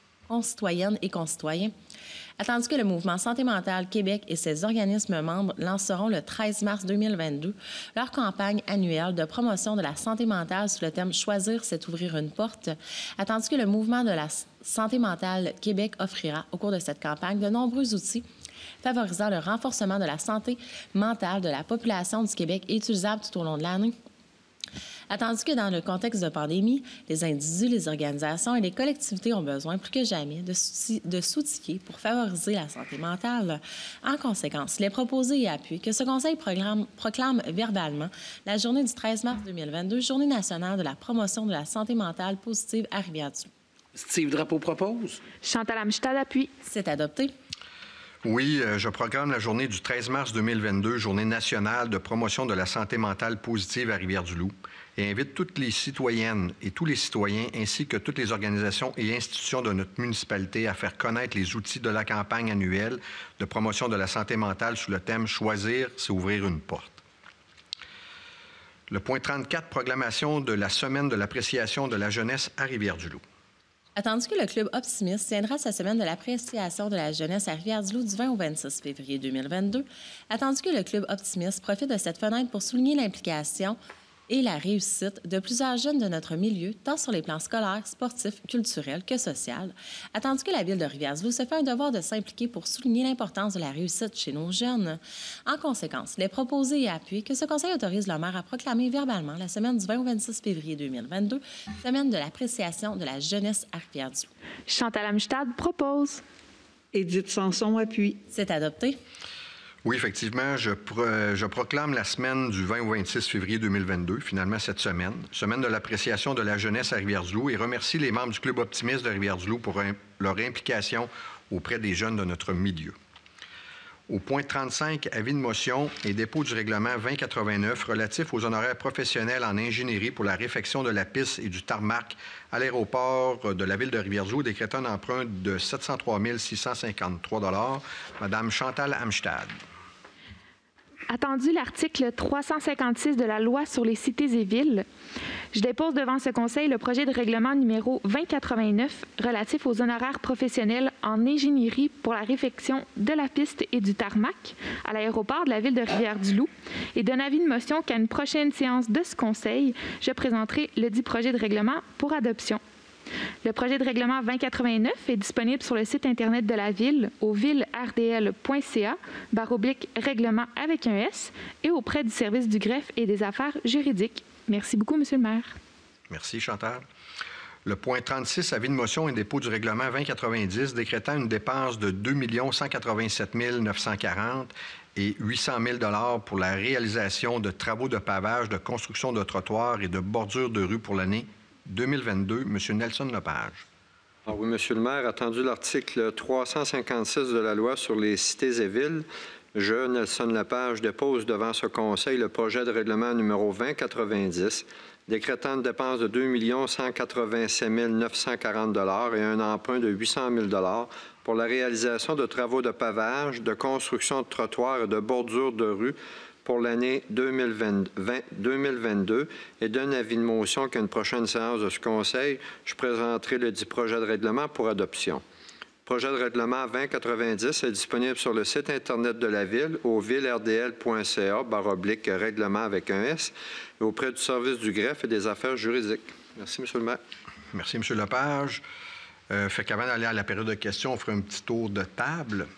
et concitoyens. Attendu que le mouvement Santé mentale Québec et ses organismes membres lanceront le 13 mars 2022 leur campagne annuelle de promotion de la santé mentale sous le thème « Choisir, c'est ouvrir une porte », attendu que le mouvement de la Santé mentale Québec offrira au cours de cette campagne de nombreux outils favorisant le renforcement de la santé mentale de la population du Québec et utilisables tout au long de l'année. Attendu que dans le contexte de pandémie, les individus, les organisations et les collectivités ont besoin plus que jamais de s'outiller pour favoriser la santé mentale. En conséquence, il est proposé et appuyé que ce Conseil proclame verbalement la journée du 13 mars 2022, Journée nationale de la promotion de la santé mentale positive à Rivière-du-Loup. Steve Drapeau propose. Chantal Amstad appuie. C'est adopté. Oui, je proclame la journée du 13 mars 2022, Journée nationale de promotion de la santé mentale positive à Rivière-du-Loup, et invite toutes les citoyennes et tous les citoyens, ainsi que toutes les organisations et institutions de notre municipalité à faire connaître les outils de la campagne annuelle de promotion de la santé mentale sous le thème « Choisir, c'est ouvrir une porte ». Le point 34, proclamation de la Semaine de l'appréciation de la jeunesse à Rivière-du-Loup. Attendu que le Club Optimiste tiendra sa semaine de l'appréciation de la jeunesse à Rivière-du-Loup du 20 au 26 février 2022, attendu que le Club Optimiste profite de cette fenêtre pour souligner l'implication et la réussite de plusieurs jeunes de notre milieu, tant sur les plans scolaires, sportifs, culturels que social, attendu que la Ville de Rivière-du-Loup se fait un devoir de s'impliquer pour souligner l'importance de la réussite chez nos jeunes. En conséquence, il est proposé et appuyé que ce Conseil autorise le maire à proclamer verbalement la semaine du 20 au 26 février 2022, semaine de l'appréciation de la jeunesse à Rivière-du-Loup. Chantal Amstad propose. Édith Sanson appuie. C'est adopté. Oui, effectivement, je proclame la semaine du 20 au 26 février 2022, finalement cette semaine de l'appréciation de la jeunesse à Rivière-du-Loup, et remercie les membres du Club Optimiste de Rivière-du-Loup pour leur implication auprès des jeunes de notre milieu. Au point 35, avis de motion et dépôt du règlement 2089 relatif aux honoraires professionnels en ingénierie pour la réfection de la piste et du tarmac à l'aéroport de la Ville de Rivière-du-Loup, décrétant un emprunt de 703 653 $. Madame Chantal Amstad. Attendu l'article 356 de la Loi sur les cités et villes, je dépose devant ce Conseil le projet de règlement numéro 2089 relatif aux honoraires professionnels en ingénierie pour la réfection de la piste et du tarmac à l'aéroport de la ville de Rivière-du-Loup et donne avis de motion qu'à une prochaine séance de ce Conseil, je présenterai le dit projet de règlement pour adoption. Le projet de règlement 2089 est disponible sur le site Internet de la Ville au villerdl.ca/règlement avec un S et auprès du service du greffe et des affaires juridiques. Merci beaucoup, Monsieur le maire. Merci, Chantal. Le point 36, avis de motion et dépôt du règlement 2090 décrétant une dépense de 2 187 940 et 800 000 $ pour la réalisation de travaux de pavage, de construction de trottoirs et de bordures de rues pour l'année 2022. Monsieur Nelson Lepage. Alors oui, Monsieur le maire, attendu l'article 356 de la Loi sur les cités et villes, je, Nelson Lepage, dépose devant ce Conseil le projet de règlement numéro 2090, décrétant une dépense de 2 187 940 $ et un emprunt de 800 000 $ pour la réalisation de travaux de pavage, de construction de trottoirs et de bordures de rues pour l'année 2022 et donne avis de motion qu'à une prochaine séance de ce Conseil, je présenterai le dit projet de règlement pour adoption. Le projet de règlement 2090 est disponible sur le site Internet de la Ville au villerdl.ca/règlement avec un S et auprès du service du greffe et des affaires juridiques. Merci, M. le maire. Merci, M. Lepage. Fait qu'avant d'aller à la période de questions, on fera un petit tour de table.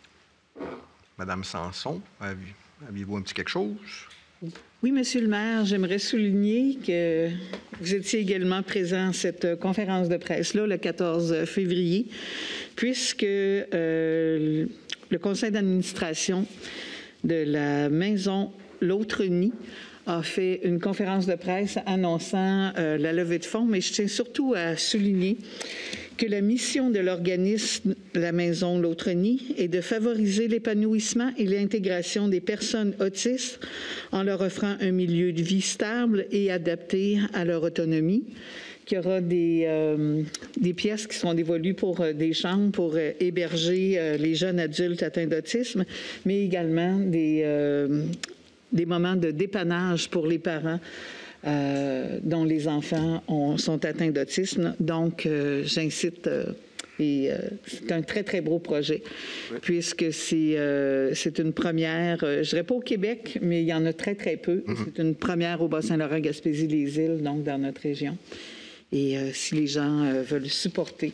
Madame Sanson, aviez-vous un petit quelque chose? Oui, Monsieur le maire, j'aimerais souligner que vous étiez également présent à cette conférence de presse-là, le 14 février, puisque le conseil d'administration de la maison L'Autre Nid a fait une conférence de presse annonçant la levée de fonds, mais je tiens surtout à souligner que la mission de l'organisme La Maison L'Autre Nid est de favoriser l'épanouissement et l'intégration des personnes autistes en leur offrant un milieu de vie stable et adapté à leur autonomie, qu'il y aura des pièces qui seront dévolues pour des chambres pour héberger les jeunes adultes atteints d'autisme, mais également des moments de dépannage pour les parents dont les enfants sont atteints d'autisme. Donc, j'incite, et c'est un très, très beau projet, puisque c'est une première, je dirais pas au Québec, mais il y en a très, très peu. C'est une première au Bas-Saint-Laurent, Gaspésie, les îles, donc dans notre région. Et si les gens veulent supporter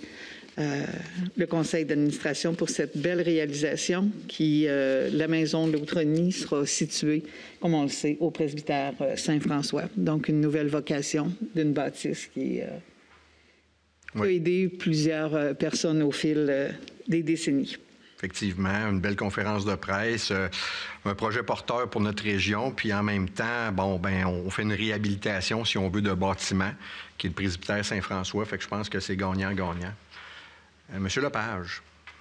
le conseil d'administration pour cette belle réalisation qui, la maison L'Autre Nid sera située, comme on le sait, au presbytère Saint-François. Donc, une nouvelle vocation d'une bâtisse qui peut aider plusieurs personnes au fil des décennies. Effectivement, une belle conférence de presse, un projet porteur pour notre région, puis en même temps, on fait une réhabilitation, si on veut, de bâtiment, qui est le presbytère Saint-François. Fait que je pense que c'est gagnant-gagnant. Monsieur Lepage.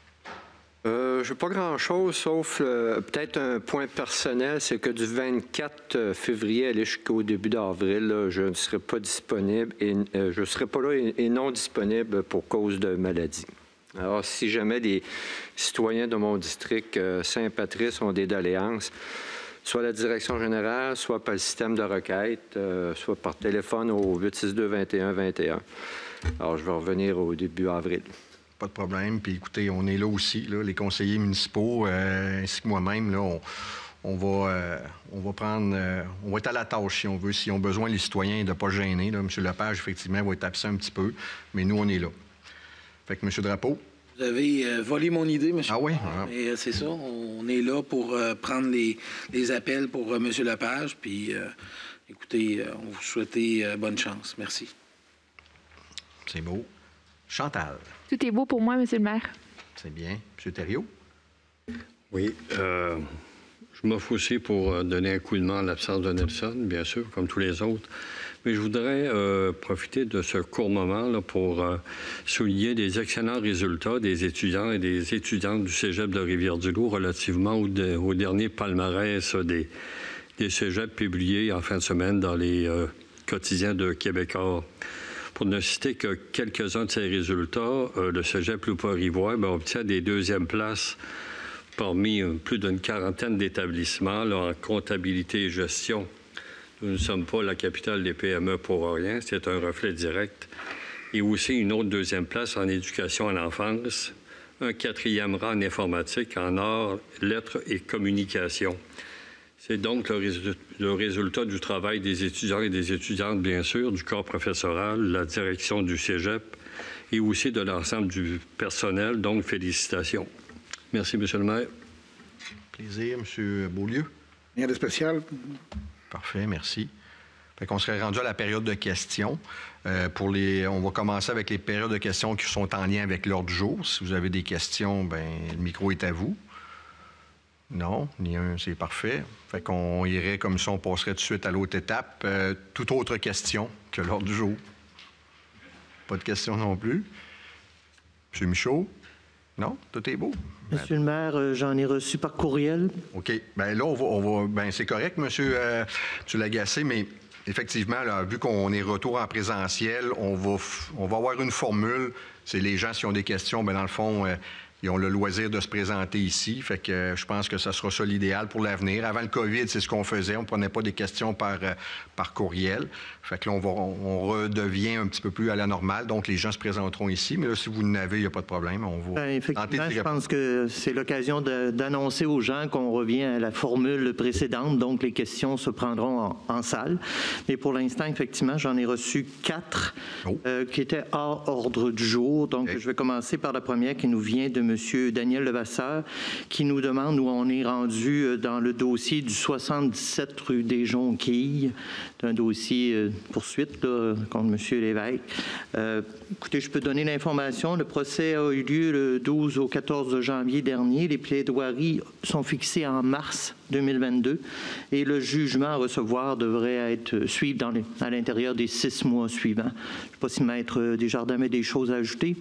Je n'ai pas grand-chose, sauf peut-être un point personnel, c'est que du 24 février aller jusqu'au début d'avril, je ne serai pas disponible et je ne serai pas là et non disponible pour cause de maladie. Alors, si jamais les citoyens de mon district Saint-Patrice ont des doléances, soit la direction générale, soit par le système de requête, soit par téléphone au 862-21-21. Alors, je vais revenir au début avril. Pas de problème. Puis écoutez, on est là aussi, là, les conseillers municipaux, ainsi que moi-même, là, on va prendre, on va être à la tâche si on veut. S'ils ont besoin, les citoyens, de ne pas gêner. Là. M. Lepage, effectivement, va être absent un petit peu, mais nous, on est là. Fait que M. Drapeau. Vous avez volé mon idée, M. Ah oui? Et c'est ça. On est là pour prendre les appels pour M. Lepage. Puis, écoutez, on vous souhaite bonne chance. Merci. C'est beau. Chantal. Tout est beau pour moi, Monsieur le maire. C'est bien. M. Thériault. Oui. Je m'offre aussi pour donner un coup de main à l'absence de Nelson, bien sûr, comme tous les autres. Mais je voudrais profiter de ce court moment là, pour souligner des excellents résultats des étudiants et des étudiantes du cégep de Rivière-du-Loup relativement au dernier palmarès des cégeps publiés en fin de semaine dans les quotidiens de Québécois. Pour ne citer que quelques-uns de ces résultats, le cégep Loupa-Rivoire obtient des deuxièmes places parmi plus d'une quarantaine d'établissements là, en comptabilité et gestion. Nous ne sommes pas la capitale des PME pour rien, c'est un reflet direct. Et aussi une autre deuxième place en éducation à l'enfance, un 4e rang en informatique, en arts, lettres et communication. C'est donc le résultat du travail des étudiants et des étudiantes, bien sûr, du corps professoral, la direction du cégep et aussi de l'ensemble du personnel. Donc, félicitations. Merci, M. le maire. Plaisir, M. Beaulieu. Rien de spécial. Parfait, merci. Fait qu'on serait rendu à la période de questions. On va commencer avec les périodes de questions qui sont en lien avec l'ordre du jour. Si vous avez des questions, bien, le micro est à vous. Non, ni un, c'est parfait. Fait qu'on irait comme ça, on passerait tout de suite à l'autre étape. Toute autre question que l'ordre du jour. Pas de questions non plus. M. Michaud? Non? Tout est beau? Monsieur le maire, j'en ai reçu par courriel. OK. Bien là, ben, c'est correct, M. Lagacé, mais effectivement, là, vu qu'on est retour en présentiel, on va avoir une formule. C'est les gens, s'ils ont des questions, bien, dans le fond, ils ont le loisir de se présenter ici. Fait que je pense que ça sera ça l'idéal pour l'avenir. Avant le COVID, c'est ce qu'on faisait. On ne prenait pas des questions par courriel. Fait que là, on redevient un petit peu plus à la normale. Donc, les gens se présenteront ici. Mais là, si vous en avez, il n'y a pas de problème. On va effectivement, je pense que c'est l'occasion d'annoncer aux gens qu'on revient à la formule précédente. Donc, les questions se prendront en salle. Mais pour l'instant, effectivement, j'en ai reçu 4 qui étaient hors ordre du jour. Donc, je vais commencer par la première qui nous vient de M. Daniel Levasseur, qui nous demande où on est rendu dans le dossier du 77 rue des Jonquilles. C'est un dossier poursuite là, contre M. Lévesque. Écoutez, je peux donner l'information. Le procès a eu lieu le 12 au 14 janvier dernier. Les plaidoiries sont fixées en mars 2022 et le jugement à recevoir devrait suivre à l'intérieur des 6 mois suivants. Je ne sais pas si Maître Desjardins a des choses à ajouter.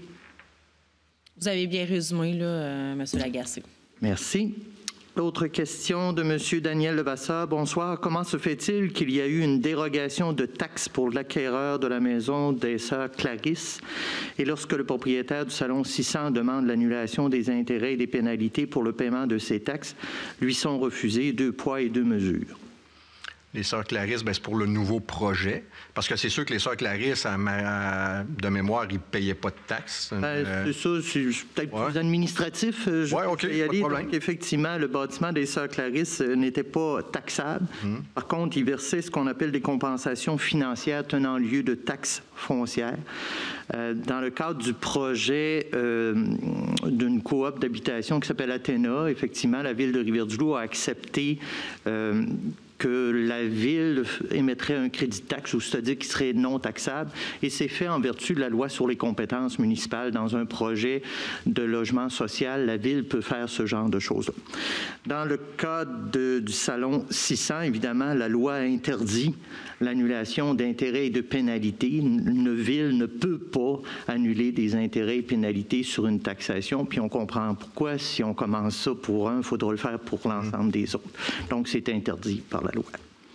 Vous avez bien résumé, là, M. Lagacé. Merci. L'autre question de M. Daniel Levasseur. Bonsoir. Comment se fait-il qu'il y a eu une dérogation de taxes pour l'acquéreur de la maison des Sœurs Clarisse et lorsque le propriétaire du salon 600 demande l'annulation des intérêts et des pénalités pour le paiement de ces taxes, lui sont refusés 2 poids et 2 mesures? Les Sœurs Clarisse, c'est pour le nouveau projet. Parce que c'est sûr que les Sœurs Clarisse, de mémoire, ils ne payaient pas de taxes. C'est ça, c'est peut-être plus administratif. Oui, OK, pas de problème. Donc, effectivement, le bâtiment des Sœurs Clarisse n'était pas taxable. Par contre, ils versaient ce qu'on appelle des compensations financières tenant lieu de taxes foncières. Dans le cadre du projet d'une coop d'habitation qui s'appelle Athéna, effectivement, la Ville de Rivière-du-Loup a accepté que la Ville émettrait un crédit de taxe, ou c'est-à-dire qu'il serait non taxable, et c'est fait en vertu de la loi sur les compétences municipales. Dans un projet de logement social, la Ville peut faire ce genre de choses-là. Dans le cadre du Salon 600, évidemment, la loi interdit l'annulation d'intérêts et de pénalités. Une ville ne peut pas annuler des intérêts et pénalités sur une taxation, puis on comprend pourquoi. Si on commence ça pour un, il faudra le faire pour l'ensemble des autres. Donc, c'est interdit par la loi.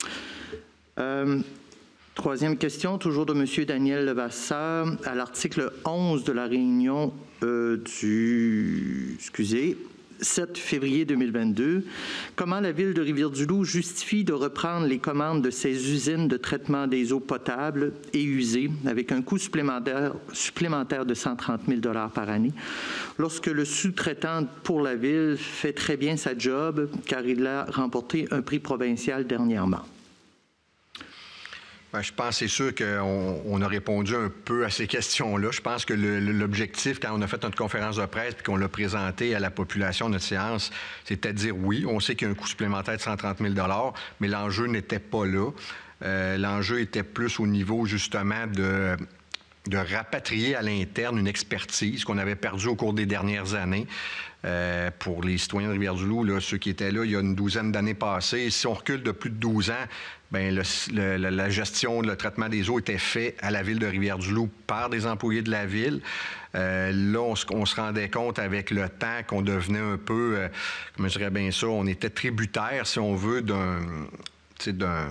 Troisième question, toujours de M. Daniel Levasseur. À l'article 11 de la réunion du 7 février 2022, comment la Ville de Rivière-du-Loup justifie de reprendre les commandes de ces usines de traitement des eaux potables et usées avec un coût supplémentaire de 130 000 $ par année, lorsque le sous-traitant pour la Ville fait très bien sa job car il a remporté un prix provincial dernièrement? Bien, je pense, c'est sûr qu'on a répondu un peu à ces questions-là. Je pense que l'objectif, quand on a fait notre conférence de presse et qu'on l'a présenté à la population, notre séance, c'était de dire oui, on sait qu'il y a un coût supplémentaire de 130 000 $, mais l'enjeu n'était pas là. L'enjeu était plus au niveau, justement, de rapatrier à l'interne une expertise qu'on avait perdue au cours des dernières années. Pour les citoyens de Rivière-du-Loup, là, ceux qui étaient là il y a une douzaine d'années passées, si on recule de plus de 12 ans, bien, la gestion, le traitement des eaux était fait à la Ville de Rivière-du-Loup par des employés de la Ville. Là, on se rendait compte avec le temps qu'on devenait un peu, comment je dirais bien ça, on était tributaire, si on veut, d'un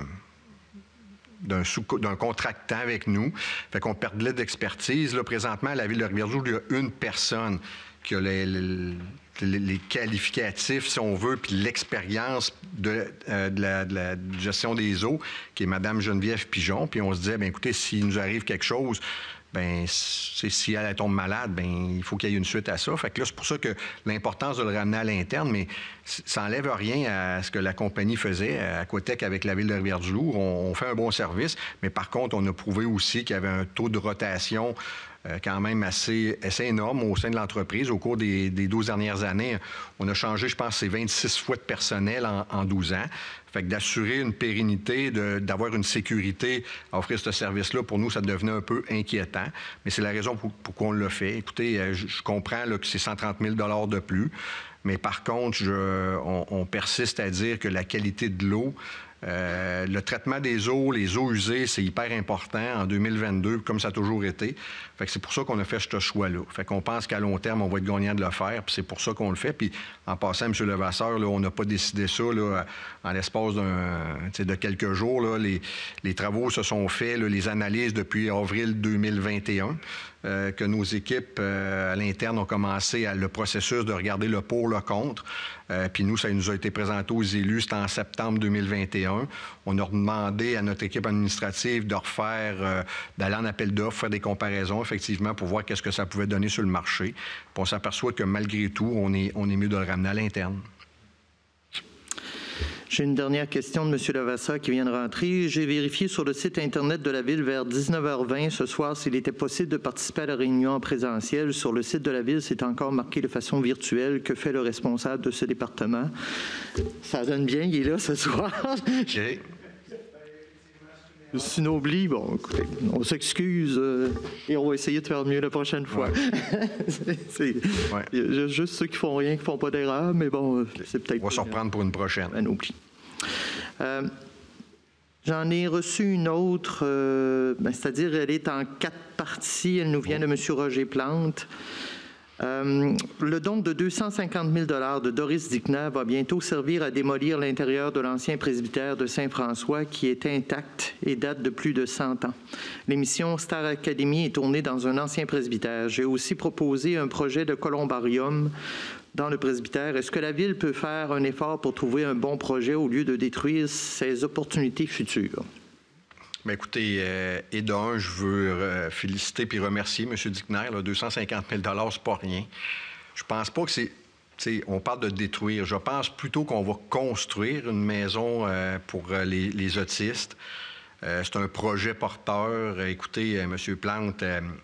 contractant avec nous. Fait qu'on perdait d'expertise. Là, présentement, à la Ville de Rivière-du-Loup, il y a une personne qui a les qualificatifs, si on veut, puis l'expérience de la gestion des eaux, qui est Mme Geneviève Pigeon. Puis on se disait, bien écoutez, s'il nous arrive quelque chose, bien, si elle tombe malade, bien, il faut qu'il y ait une suite à ça. Fait que là, c'est pour ça que l'importance de le ramener à l'interne, mais ça n'enlève rien à ce que la compagnie faisait à Aquatech avec la Ville de Rivière-du-Loup. On fait un bon service, mais par contre, on a prouvé aussi qu'il y avait un taux de rotation quand même assez énorme au sein de l'entreprise. Au cours des 12 dernières années, on a changé, je pense, c'est 26 fois de personnel en 12 ans. Fait que d'assurer une pérennité, d'avoir une sécurité à offrir ce service-là, pour nous, ça devenait un peu inquiétant. Mais c'est la raison pourquoi on l'a fait. Écoutez, je comprends là, que c'est 130 000 $ de plus. Mais par contre, on persiste à dire que la qualité de l'eau, le traitement des eaux, les eaux usées, c'est hyper important en 2022, comme ça a toujours été. Fait que c'est pour ça qu'on a fait ce choix-là. Fait qu'on pense qu'à long terme, on va être gagnant de le faire, puis c'est pour ça qu'on le fait. Puis en passant, M. Levasseur, là, on n'a pas décidé ça là, en l'espace de quelques jours. Là. Les travaux se sont faits, là, les analyses depuis avril 2021. Que nos équipes à l'interne ont commencé le processus de regarder le pour, le contre. Puis nous, ça nous a été présenté aux élus, c'était en septembre 2021. On a demandé à notre équipe administrative de refaire, d'aller en appel d'offres, faire des comparaisons, effectivement, pour voir qu'est-ce que ça pouvait donner sur le marché. Puis on s'aperçoit que malgré tout, on est mieux de le ramener à l'interne. J'ai une dernière question de M. Levasseur qui vient de rentrer. J'ai vérifié sur le site Internet de la Ville vers 19h20 ce soir s'il était possible de participer à la réunion en présentiel. Sur le site de la Ville, c'est encore marqué de façon virtuelle. Que fait le responsable de ce département? Ça donne bien, il est là ce soir. Okay. C'est une oubli. Bon, écoutez, on s'excuse et on va essayer de faire mieux la prochaine fois. Ouais. Il y a juste ceux qui font rien, qui font pas d'erreur, mais bon, c'est peut-être... On va s'en reprendre pour une prochaine. Un oubli. J'en ai reçu une autre, c'est-à-dire elle est en 4 parties. Elle nous vient de M. Roger Plante. Le don de 250 000 $ de Doris Dickner va bientôt servir à démolir l'intérieur de l'ancien presbytère de Saint-François qui est intact et date de plus de 100 ans. L'émission Star Academy est tournée dans un ancien presbytère. J'ai aussi proposé un projet de columbarium dans le presbytère. Est-ce que la Ville peut faire un effort pour trouver un bon projet au lieu de détruire ses opportunités futures? Bien, écoutez, et d'un, je veux féliciter puis remercier M. Dickner. Là, 250 000 $, c'est pas rien. Je pense pas que c'est... on parle de détruire. Je pense plutôt qu'on va construire une maison pour les autistes. C'est un projet porteur. Écoutez, M. Plante,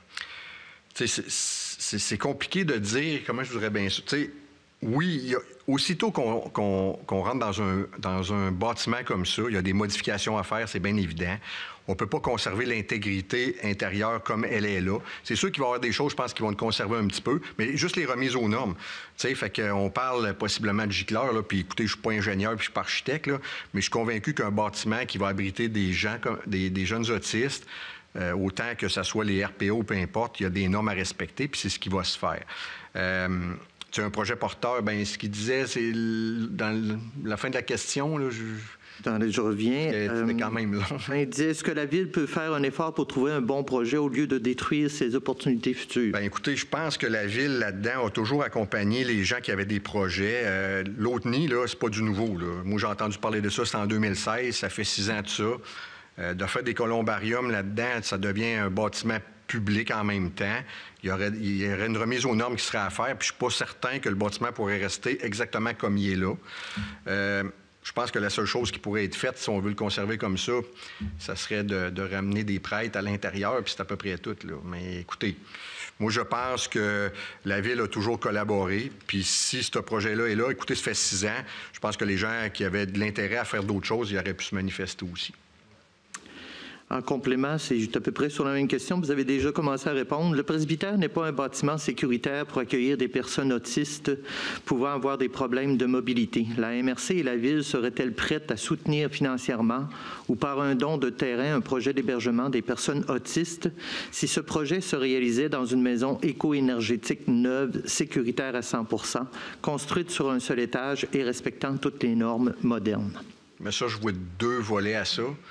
c'est compliqué de dire, comment je voudrais bien ça. Oui, aussitôt qu'on rentre dans un bâtiment comme ça, il y a des modifications à faire, c'est bien évident. On ne peut pas conserver l'intégrité intérieure comme elle est là. C'est sûr qu'il va y avoir des choses, je pense, qui vont le conserver un petit peu, mais juste les remises aux normes. Fait qu'on parle possiblement de gicleurs, là, puis écoutez, je ne suis pas ingénieur, puis je ne suis pas architecte, là, mais je suis convaincu qu'un bâtiment qui va abriter des gens, des jeunes autistes, autant que ce soit les RPO, peu importe, il y a des normes à respecter, puis c'est ce qui va se faire. C'est un projet porteur, bien, ce qu'il disait, c'est dans la fin de la question, là, je reviens. C'était quand même long. Il dit, est-ce que la Ville peut faire un effort pour trouver un bon projet au lieu de détruire ses opportunités futures? Bien, écoutez, je pense que la Ville, là-dedans, a toujours accompagné les gens qui avaient des projets. L'autre nid, là, c'est pas du nouveau, là. Moi, j'ai entendu parler de ça, c'était en 2016, ça fait 6 ans de ça. De faire des columbariums là-dedans, ça devient un bâtiment public en même temps. Il y aurait une remise aux normes qui serait à faire, puis je ne suis pas certain que le bâtiment pourrait rester exactement comme il est là. Je pense que la seule chose qui pourrait être faite, si on veut le conserver comme ça serait de ramener des prêtres à l'intérieur, puis c'est à peu près tout, là. Mais écoutez, moi, je pense que la Ville a toujours collaboré, puis si ce projet-là est là, écoutez, ça fait 6 ans, je pense que les gens qui avaient de l'intérêt à faire d'autres choses, ils auraient pu se manifester aussi. En complément, c'est à peu près sur la même question. Vous avez déjà commencé à répondre. Le presbytère n'est pas un bâtiment sécuritaire pour accueillir des personnes autistes pouvant avoir des problèmes de mobilité. La MRC et la Ville seraient-elles prêtes à soutenir financièrement ou par un don de terrain un projet d'hébergement des personnes autistes si ce projet se réalisait dans une maison éco-énergétique neuve, sécuritaire à 100%, construite sur un seul étage et respectant toutes les normes modernes? Mais ça, je vois 2 volets à ça.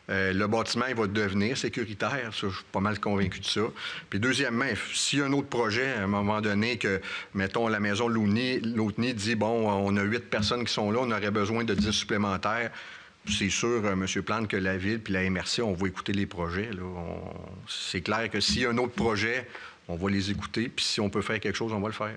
Le bâtiment, il va devenir sécuritaire. Ça, je suis pas mal convaincu de ça. Puis deuxièmement, s'il y a un autre projet, à un moment donné, que, mettons, la maison Lautny dit, bon, on a 8 personnes qui sont là, on aurait besoin de 10 supplémentaires. C'est sûr, M. Plante, que la Ville puis la MRC, on va écouter les projets. C'est clair que s'il y a un autre projet, on va les écouter. Puis si on peut faire quelque chose, on va le faire.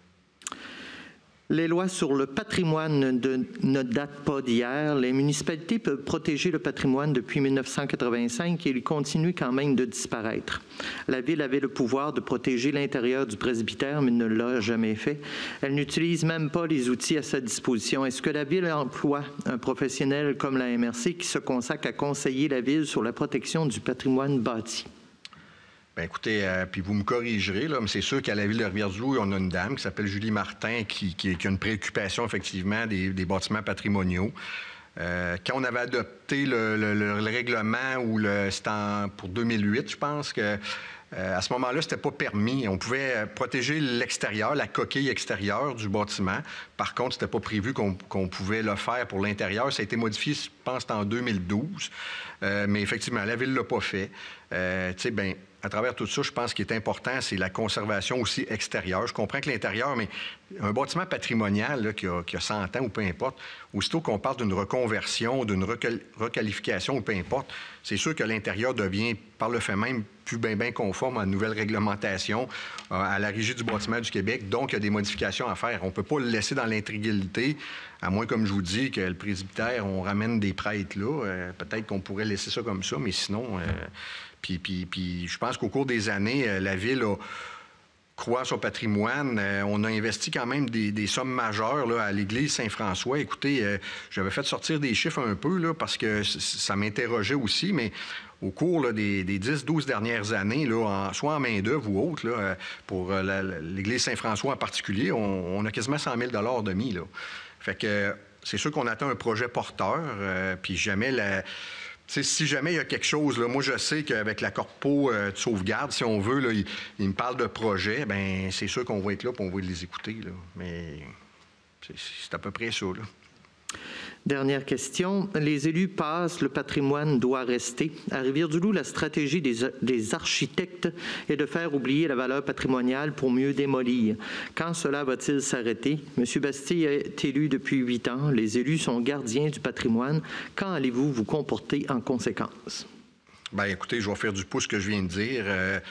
Les lois sur le patrimoine ne datent pas d'hier. Les municipalités peuvent protéger le patrimoine depuis 1985 et il continue quand même de disparaître. La Ville avait le pouvoir de protéger l'intérieur du presbytère, mais ne l'a jamais fait. Elle n'utilise même pas les outils à sa disposition. Est-ce que la Ville emploie un professionnel comme la MRC qui se consacre à conseiller la Ville sur la protection du patrimoine bâti? Bien, écoutez, puis vous me corrigerez, là, mais c'est sûr qu'à la Ville de Rivière-du-Loup, on a une dame qui s'appelle Julie Martin qui a une préoccupation, effectivement, des bâtiments patrimoniaux. Quand on avait adopté le règlement, c'était pour 2008, je pense, que à ce moment-là, c'était pas permis. On pouvait protéger l'extérieur, la coquille extérieure du bâtiment. Par contre, c'était pas prévu qu'on pouvait le faire pour l'intérieur. Ça a été modifié, je pense, en 2012. Mais effectivement, la Ville l'a pas fait. Tu sais, bien, à travers tout ça, je pense qu'il est important, c'est la conservation aussi extérieure. Je comprends que l'intérieur, mais un bâtiment patrimonial là, qui a 100 ans ou peu importe, aussitôt qu'on parle d'une reconversion, d'une requalification ou peu importe, c'est sûr que l'intérieur devient, par le fait même, plus bien conforme à la nouvelle réglementation, à la Régie du bâtiment du Québec. Donc, il y a des modifications à faire. On ne peut pas le laisser dans l'intégralité, à moins, comme je vous dis, que le presbytère, on ramène des prêtres là. Peut-être qu'on pourrait laisser ça comme ça, mais sinon... Puis je pense qu'au cours des années, la Ville croît son patrimoine. On a investi quand même des sommes majeures là, à l'Église Saint-François. Écoutez, j'avais fait sortir des chiffres un peu là, parce que ça m'interrogeait aussi, mais au cours là, des 10-12 dernières années, là, soit en main-d'œuvre ou autre, là, pour l'Église Saint-François en particulier, on a quasiment 100 000 $ de mis. Là. Fait que c'est sûr qu'on attend un projet porteur, puis jamais si jamais il y a quelque chose, là, moi je sais qu'avec la Corpo de sauvegarde, si on veut, là, il me parle de projet, bien c'est sûr qu'on va être là et on va les écouter. Là. Mais c'est à peu près ça. Là. Dernière question. Les élus passent, le patrimoine doit rester. À Rivière-du-Loup, la stratégie des architectes est de faire oublier la valeur patrimoniale pour mieux démolir. Quand cela va-t-il s'arrêter? M. Bastille est élu depuis 8 ans. Les élus sont gardiens du patrimoine. Quand allez-vous vous comporter en conséquence? Bien, écoutez, je vais faire du pouce ce que je viens de dire.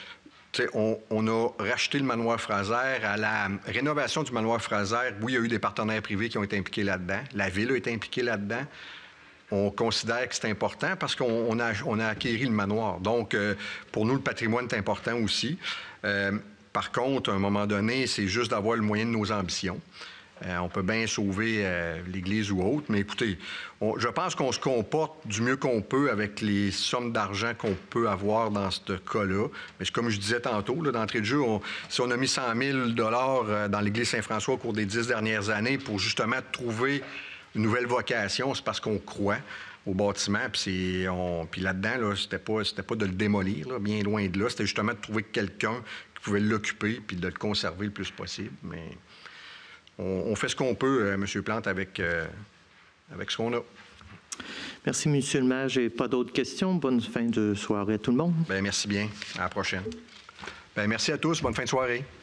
On a racheté le manoir Fraser. À la rénovation du manoir Fraser, oui, il y a eu des partenaires privés qui ont été impliqués là-dedans. La Ville a été impliquée là-dedans. On considère que c'est important parce qu'on a acquéri le manoir. Donc, pour nous, le patrimoine est important aussi. Par contre, à un moment donné, c'est juste d'avoir le moyen de nos ambitions. On peut bien sauver l'Église ou autre, mais écoutez, je pense qu'on se comporte du mieux qu'on peut avec les sommes d'argent qu'on peut avoir dans ce cas-là. Mais comme je disais tantôt, là, d'entrée de jeu, si on a mis 100 000 $ dans l'Église Saint-François au cours des 10 dernières années pour justement trouver une nouvelle vocation, c'est parce qu'on croit au bâtiment. Puis là-dedans, là, c'était pas de le démolir, là, bien loin de là. C'était justement de trouver quelqu'un qui pouvait l'occuper puis de le conserver le plus possible. Mais... On fait ce qu'on peut, M. Plante, avec ce qu'on a. Merci, M. le maire. Je n'ai pas d'autres questions. Bonne fin de soirée à tout le monde. Bien, merci bien. À la prochaine. Bien, merci à tous. Bonne fin de soirée.